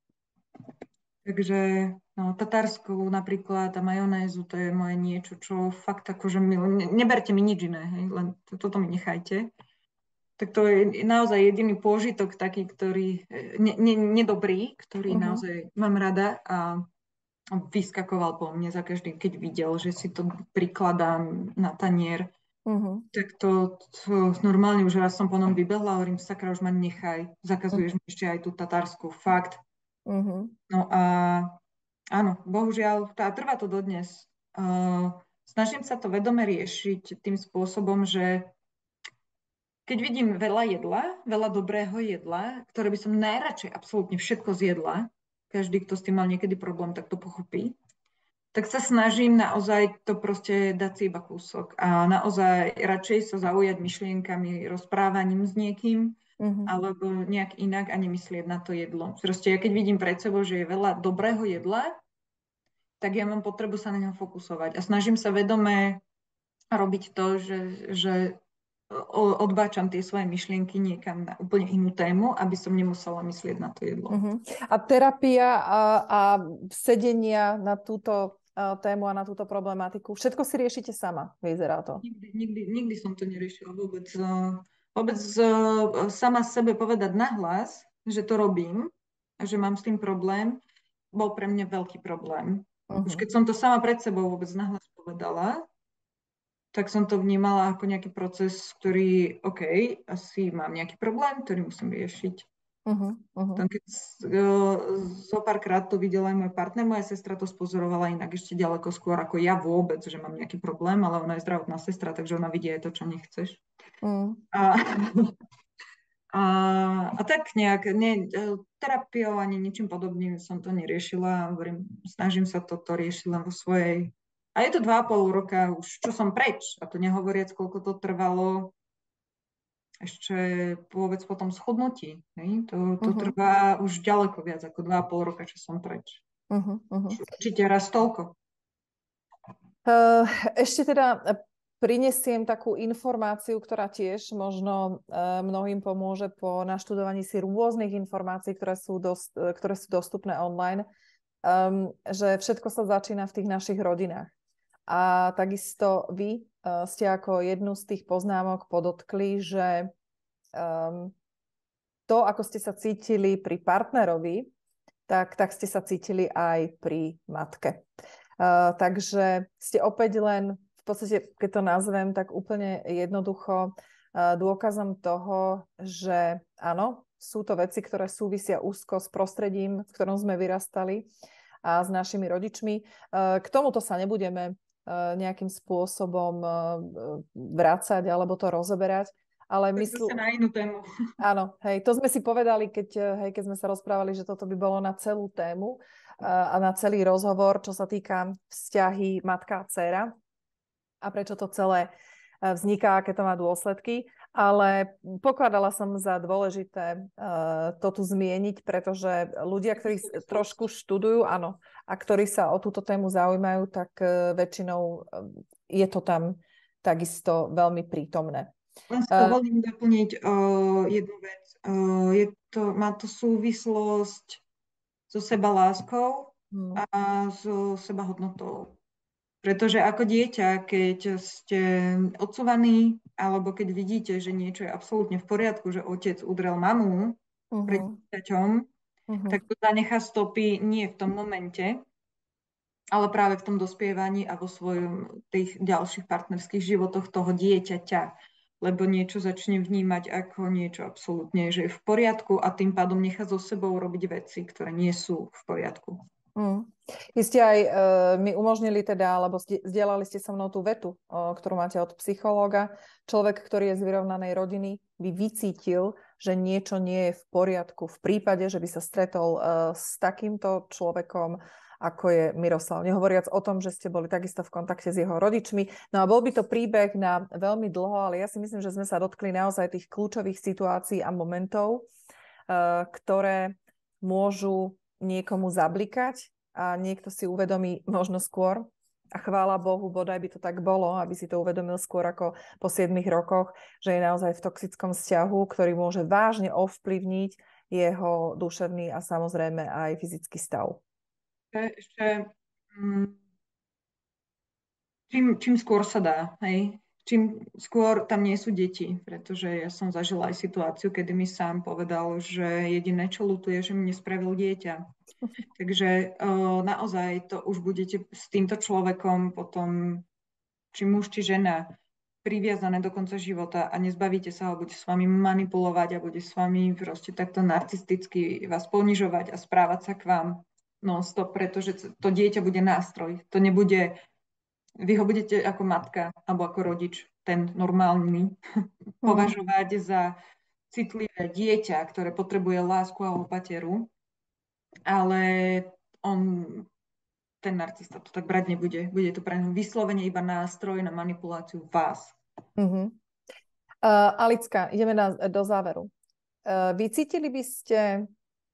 Takže no, tatársku napríklad a majonézu, to je moje niečo, čo fakt akože mi, ne, neberte mi nič iné, hej, len to, toto mi nechajte. Tak to je naozaj jediný pôžitok taký, ktorý, ne, ne, nedobrý, ktorý uh-huh. naozaj mám rada a vyskakoval po mne za každým, keď videl, že si to prikladám na tanier. Uh-huh. Tak to, to normálne už raz som po ňom vybehla, hovorím, sakra, už ma nechaj, zakazuješ uh-huh. mi ešte aj tú tatársku, fakt. Uh-huh. No a áno, bohužiaľ, tá, trvá to dodnes. Uh, snažím sa to vedome riešiť tým spôsobom, že keď vidím veľa jedla, veľa dobrého jedla, ktoré by som najradšej absolútne všetko zjedla, každý, kto s tým mal niekedy problém, tak to pochopí, tak sa snažím naozaj to proste dať si iba kúsok. A naozaj radšej sa zaujať myšlienkami, rozprávaním s niekým, uh-huh. alebo nejak inak a nemyslieť na to jedlo. Proste ja keď vidím pred sebou, že je veľa dobrého jedla, tak ja mám potrebu sa na ňo fokusovať. A snažím sa vedome robiť to, že, že odbáčam tie svoje myšlienky niekam na úplne inú tému, aby som nemusela myslieť na to jedlo. Uh-huh. A terapia a, a sedenia na túto tému a na túto problematiku? Všetko si riešite sama, vyzerá to. Nikdy, nikdy, nikdy som to neriešila vôbec. Vôbec sama sebe povedať nahlas, že to robím, že mám s tým problém, bol pre mňa veľký problém. Uh-huh. Už keď som to sama pred sebou vôbec nahlas povedala, tak som to vnímala ako nejaký proces, ktorý, OK, asi mám nejaký problém, ktorý musím riešiť. Uh-huh, uh-huh. Tam keď zo párkrát to videl aj môj partner, moja sestra to spozorovala inak ešte ďaleko skôr ako ja vôbec, že mám nejaký problém, ale ona je zdravotná sestra, takže ona vidí aj to, čo nechceš. Uh-huh. A, a, a tak nejak, ne, terapiou ani ničím podobným som to neriešila, hovorím, snažím sa toto riešiť len vo svojej. A je to dva a pol roka už, čo som preč, a to nehovoriac, koľko to trvalo ešte vôbec po tom schodnutí. Ne? To, to uh-huh. trvá už ďaleko viac ako dva a pol roka, čo som preč. Uh-huh, uh-huh. Určite raz toľko. Uh, ešte teda prinesiem takú informáciu, ktorá tiež možno uh, mnohým pomôže po naštudovaní si rôznych informácií, ktoré sú, dost, ktoré sú dostupné online, um, že všetko sa začína v tých našich rodinách. A takisto vy uh, ste ako jednu z tých poznámok podotkli, že um, to, ako ste sa cítili pri partnerovi, tak, tak ste sa cítili aj pri matke. Uh, takže ste opäť len, v podstate, keď to nazvem, tak úplne jednoducho uh, dôkazom toho, že áno, sú to veci, ktoré súvisia úzko s prostredím, v ktorom sme vyrastali a s našimi rodičmi. Uh, k tomuto sa nebudeme nejakým spôsobom vrácať alebo to rozoberať. Ale mysl... To na inú tému. Áno, hej, to sme si povedali, keď, hej, keď sme sa rozprávali, že toto by bolo na celú tému a na celý rozhovor, čo sa týka vzťahy matka a dcéra a prečo to celé vzniká, aké to má dôsledky. Ale pokladala som za dôležité uh, to tu zmieniť, pretože ľudia, ktorí trošku študujú, áno, a ktorí sa o túto tému zaujímajú, tak uh, väčšinou uh, je to tam takisto veľmi prítomné. Len si dovolím uh, doplniť uh, jednu vec. Uh, je to, má to súvislosť so sebaláskou hmm. a so sebahodnotou. Pretože ako dieťa, keď ste odsúvaní, alebo keď vidíte, že niečo je absolútne v poriadku, že otec udrel mamu uh-huh. pred dieťaťom, uh-huh. tak to zanechá stopy nie v tom momente, ale práve v tom dospievaní a vo svojom tých ďalších partnerských životoch toho dieťaťa. Lebo niečo začne vnímať ako niečo absolútne, že je v poriadku a tým pádom nechá so sebou robiť veci, ktoré nie sú v poriadku. Mm. Vy ste aj e, mi umožnili teda, alebo zdieľali ste so mnou tú vetu, o, ktorú máte od psychológa. Človek, ktorý je z vyrovnanej rodiny, by vycítil, že niečo nie je v poriadku v prípade, že by sa stretol e, s takýmto človekom, ako je Miroslav. Nehovoriac o tom, že ste boli takisto v kontakte s jeho rodičmi. No a bol by to príbeh na veľmi dlho, ale ja si myslím, že sme sa dotkli naozaj tých kľúčových situácií a momentov, e, ktoré môžu niekomu zablikať a niekto si uvedomí možno skôr. A chvála Bohu, bodaj by to tak bolo, aby si to uvedomil skôr ako po siedmich rokoch, že je naozaj v toxickom vzťahu, ktorý môže vážne ovplyvniť jeho duševný a samozrejme aj fyzický stav. Ešte, čím, čím skôr sa dá, hej? Čím skôr tam nie sú deti, pretože ja som zažila aj situáciu, kedy mi sám povedal, že jediné, čo ľutuje, že mi nespravil dieťa. Takže o, naozaj to už budete s týmto človekom potom, či muž, či žena, priviazané do konca života a nezbavíte sa ho, bude s vami manipulovať a bude s vami proste takto narcisticky vás ponižovať a správať sa k vám non-stop, pretože to dieťa bude nástroj. To nebude... Vy ho budete ako matka alebo ako rodič, ten normálny, mm. považovať za citlivé dieťa, ktoré potrebuje lásku a opateru, ale on, ten narcista to tak brať nebude. Bude to pre neho vyslovene iba nástroj na manipuláciu vás. Mm-hmm. Uh, Alicka, ideme na, do záveru. Uh, vycítili by ste,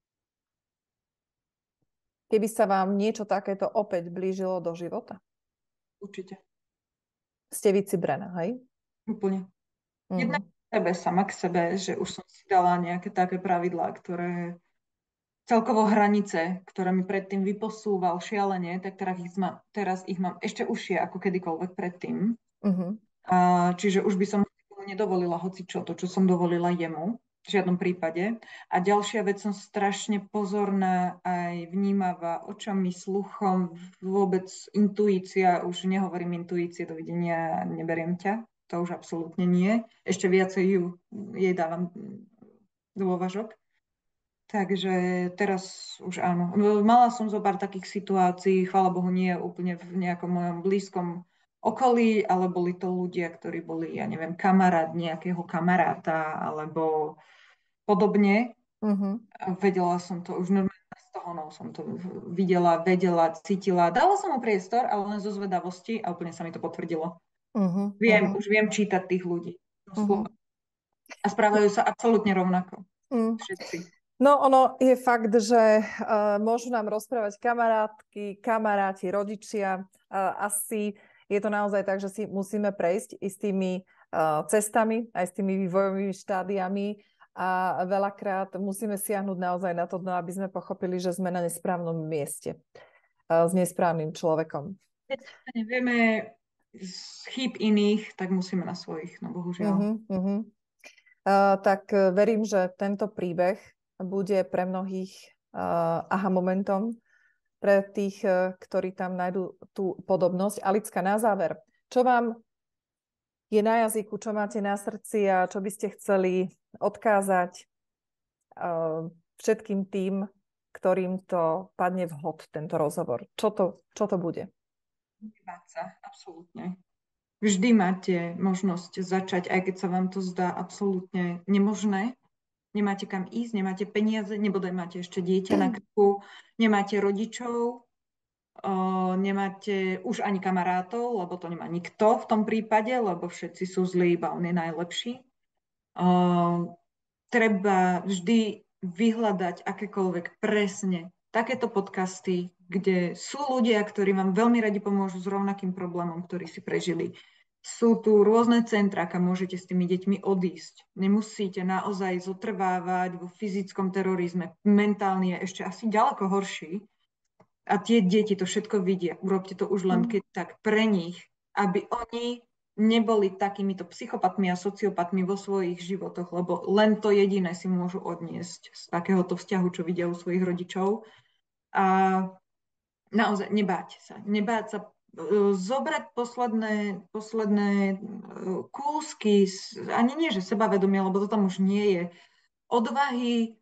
keby sa vám niečo takéto opäť blížilo do života? Určite. Ste vycibrená, hej? Úplne. Mm-hmm. Jedna k sebe, sama k sebe, že už som si dala nejaké také pravidlá, ktoré celkovo hranice, ktoré mi predtým vyposúval šialene, tak teraz ich mám, teraz ich mám ešte užšie ako kedykoľvek predtým. Uh-huh. A, čiže už by som nedovolila hocičo, to, čo som dovolila jemu, v žiadnom prípade. A ďalšia vec, som strašne pozorná aj vnímavá očami, sluchom, vôbec intuícia, už nehovorím intuície, dovidenia, neberiem ťa, to už absolútne nie. Ešte viacej ju, jej dávam dôvažok. Takže teraz už áno. Mala som zo pár takých situácií, chvála Bohu, nie úplne v nejakom mojom blízkom okolí, ale boli to ľudia, ktorí boli, ja neviem, kamarát nejakého kamaráta alebo podobne. Uh-huh. A vedela som to už normálne z toho, no, som to videla, vedela, cítila. Dala som mu priestor, ale len zo zvedavosti a úplne sa mi to potvrdilo. Uh-huh. Viem, uh-huh. už viem čítať tých ľudí. Uh-huh. A správajú sa absolútne rovnako. Uh-huh. Všetci. No ono je fakt, že uh, môžu nám rozprávať kamarátky, kamaráti, rodičia. Uh, asi je to naozaj tak, že si musíme prejsť istými uh, cestami, aj s tými vývojovými štádiami a veľakrát musíme siahnuť naozaj na to dno, aby sme pochopili, že sme na nesprávnom mieste uh, s nesprávnym človekom. Keď nevieme z chýb iných, tak musíme na svojich, no bohužiaľ. Uh-huh, uh-huh. Uh, tak uh, verím, že tento príbeh bude pre mnohých uh, aha momentom, pre tých, uh, ktorí tam nájdú tú podobnosť. Alicka, na záver, čo vám je na jazyku, čo máte na srdci a čo by ste chceli odkázať uh, všetkým tým, ktorým to padne vhod, tento rozhovor? Čo to, čo to bude? Nebáť sa, absolútne. Vždy máte možnosť začať, aj keď sa vám to zdá absolútne nemožné. Nemáte kam ísť, nemáte peniaze, nebodaj máte ešte dieťa na krku, nemáte rodičov, o, nemáte už ani kamarátov, lebo to nemá nikto v tom prípade, lebo všetci sú zlí, iba on je najlepší. O, treba vždy vyhľadať akékoľvek presne takéto podcasty, kde sú ľudia, ktorí vám veľmi radi pomôžu s rovnakým problémom, ktorý si prežili. Sú tu rôzne centrá, kam môžete s tými deťmi odísť. Nemusíte naozaj zotrvávať vo fyzickom terorizme. Mentálny je ešte asi ďaleko horší. A tie deti to všetko vidia. Urobte to už len keď tak pre nich, aby oni neboli takýmito psychopatmi a sociopatmi vo svojich životoch, lebo len to jediné si môžu odniesť z takéhoto vzťahu, čo vidia u svojich rodičov. A naozaj nebáť sa. Nebáť sa zobrať posledné, posledné kúsky, ani nie, že sebavedomie, lebo to tam už nie je, odvahy,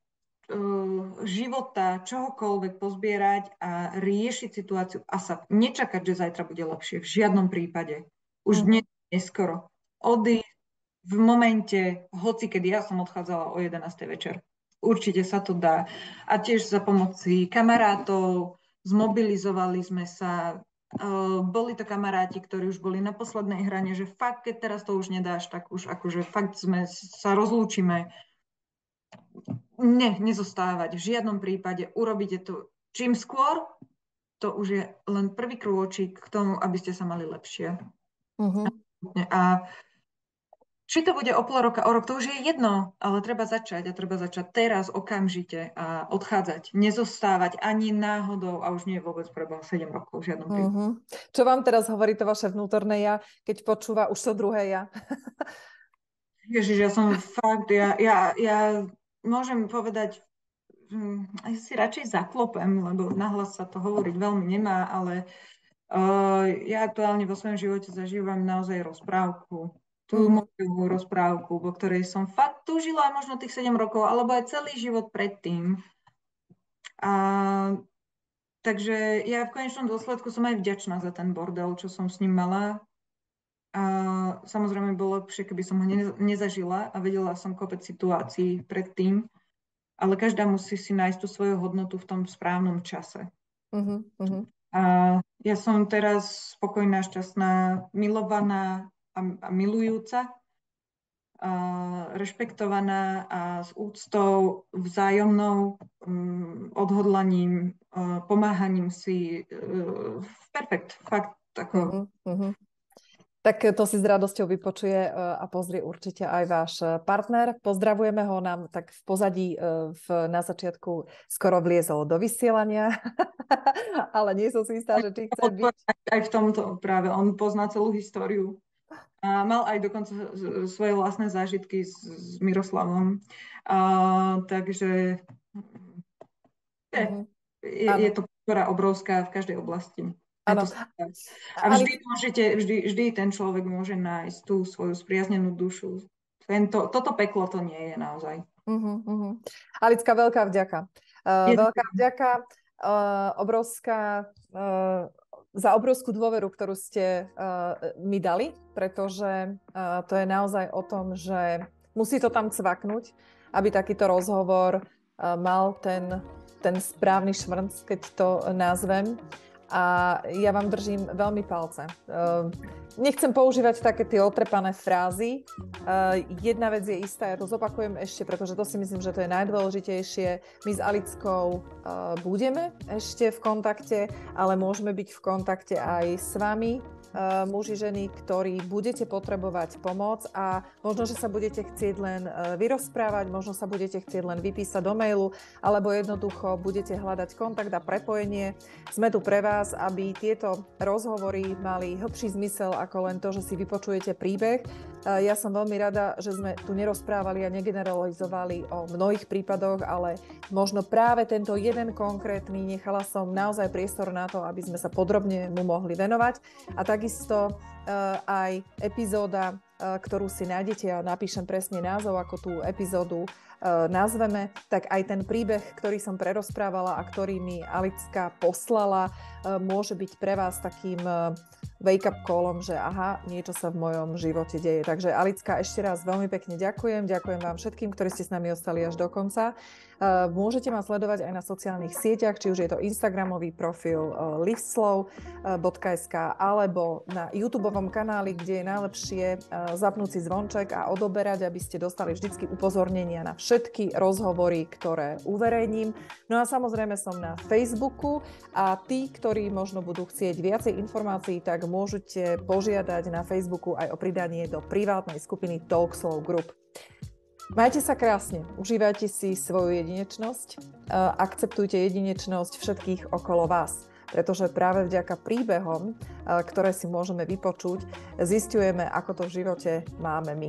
života, čohokoľvek pozbierať a riešiť situáciu a sa nečakať, že zajtra bude lepšie. V žiadnom prípade. Už dnes neskoro. Odísť v momente, hoci keď ja som odchádzala o jedenástej večer. Určite sa to dá. A tiež za pomoci kamarátov, zmobilizovali sme sa. Uh, boli to kamaráti, ktorí už boli na poslednej hrane, že fakt, keď teraz to už nedáš, tak už akože fakt sme sa rozlúčime. Ne, nezostávať. V žiadnom prípade urobíte to čím skôr, to už je len prvý krôčik k tomu, aby ste sa mali lepšie. Uh-huh. A či to bude o pol roka, o rok, to už je jedno, ale treba začať a treba začať teraz, okamžite a odchádzať. Nezostávať ani náhodou a už nie je vôbec preboha sedem rokov, v žiadnom prípade. Uh-huh. Čo vám teraz hovorí to vaše vnútorné ja, keď počúva už to druhé ja? Ježiš, ja som fakt, ja, ja, ja môžem povedať, ja si radšej zaklopem, lebo nahlas sa to hovoriť veľmi nemá, ale uh, ja aktuálne vo svojom živote zažívam naozaj rozprávku. Tú mm-hmm. moju rozprávku, po ktorej som fakt túžila možno tých sedem rokov, alebo aj celý život predtým. A, takže ja v konečnom dôsledku som aj vďačná za ten bordel, čo som s ním mala. A samozrejme bolo lepšie, keby som ho ne, nezažila a vedela som kopec situácií predtým, ale každá musí si nájsť tú svoju hodnotu v tom správnom čase. Mm-hmm. A ja som teraz spokojná, šťastná, milovaná, a, a milujúca, a rešpektovaná a s úctou, vzájomnou um, odhodlaním, uh, pomáhaním si. Uh, perfekt, fakt. Ako... Uh-huh, uh-huh. Tak to si s radosťou vypočuje a pozrie určite aj váš partner. Pozdravujeme ho, nám tak v pozadí v, na začiatku skoro vliezol do vysielania, ale nie som si istá, že či chce byť. Aj v tomto práve, on pozná celú históriu. A mal aj dokonca svoje vlastné zážitky s, s Miroslavom. A, takže je, uh-huh. je, je to podpora obrovská v každej oblasti. Áno. A vždy, môžete, vždy, vždy ten človek môže nájsť tú svoju spriaznenú dušu. Tento, toto peklo to nie je naozaj. Uh-huh, uh-huh. Alicka, veľká vďaka. Uh, veľká vďaka, uh, obrovská, uh, za obrovskú dôveru, ktorú ste uh, mi dali, pretože uh, to je naozaj o tom, že musí to tam cvaknúť, aby takýto rozhovor uh, mal ten, ten správny švrnc, keď to nazvem. A ja vám držím veľmi palce. Uh, nechcem používať také tie otrepané frázy. Uh, jedna vec je istá, ja to zopakujem ešte, pretože to si myslím, že to je najdôležitejšie. My s Alickou uh, budeme ešte v kontakte, ale môžeme byť v kontakte aj s vami, uh, muži, ženy, ktorí budete potrebovať pomoc a možno, že sa budete chcieť len uh, vyrozprávať, možno sa budete chcieť len vypísať do mailu, alebo jednoducho budete hľadať kontakt a prepojenie. Sme tu pre vás, aby tieto rozhovory mali hlbší zmysel ako len to, že si vypočujete príbeh. Ja som veľmi rada, že sme tu nerozprávali a negeneralizovali o mnohých prípadoch, ale možno práve tento jeden konkrétny nechala som naozaj priestor na to, aby sme sa podrobne mu mohli venovať. A takisto aj epizóda, ktorú si nájdete, ja napíšem presne názov, ako tú epizódu nazveme, tak aj ten príbeh, ktorý som prerozprávala a ktorý mi Alicka poslala, môže byť pre vás takým wake-up callom, že aha, niečo sa v mojom živote deje. Takže Alicka, ešte raz veľmi pekne ďakujem. Ďakujem vám všetkým, ktorí ste s nami ostali až do konca. Môžete ma sledovať aj na sociálnych sieťach, či už je to Instagramový profil liveslow bodka es ká alebo na YouTubeovom kanáli, kde je najlepšie zapnúť si zvonček a odoberať, aby ste dostali vždycky upozornenia na všetky rozhovory, ktoré uverejním. No a samozrejme som na Facebooku a tí, ktorí možno budú chcieť viacej informácií, tak môžete požiadať na Facebooku aj o pridanie do privátnej skupiny Talkslow Group. Majte sa krásne, užívajte si svoju jedinečnosť, akceptujte jedinečnosť všetkých okolo vás, pretože práve vďaka príbehom, ktoré si môžeme vypočuť, zisťujeme, ako to v živote máme my.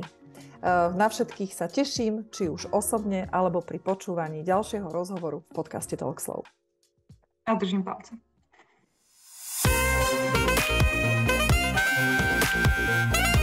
Na všetkých sa teším, či už osobne, alebo pri počúvaní ďalšieho rozhovoru v podcaste Talkslow. Ja držím palce. Thank you.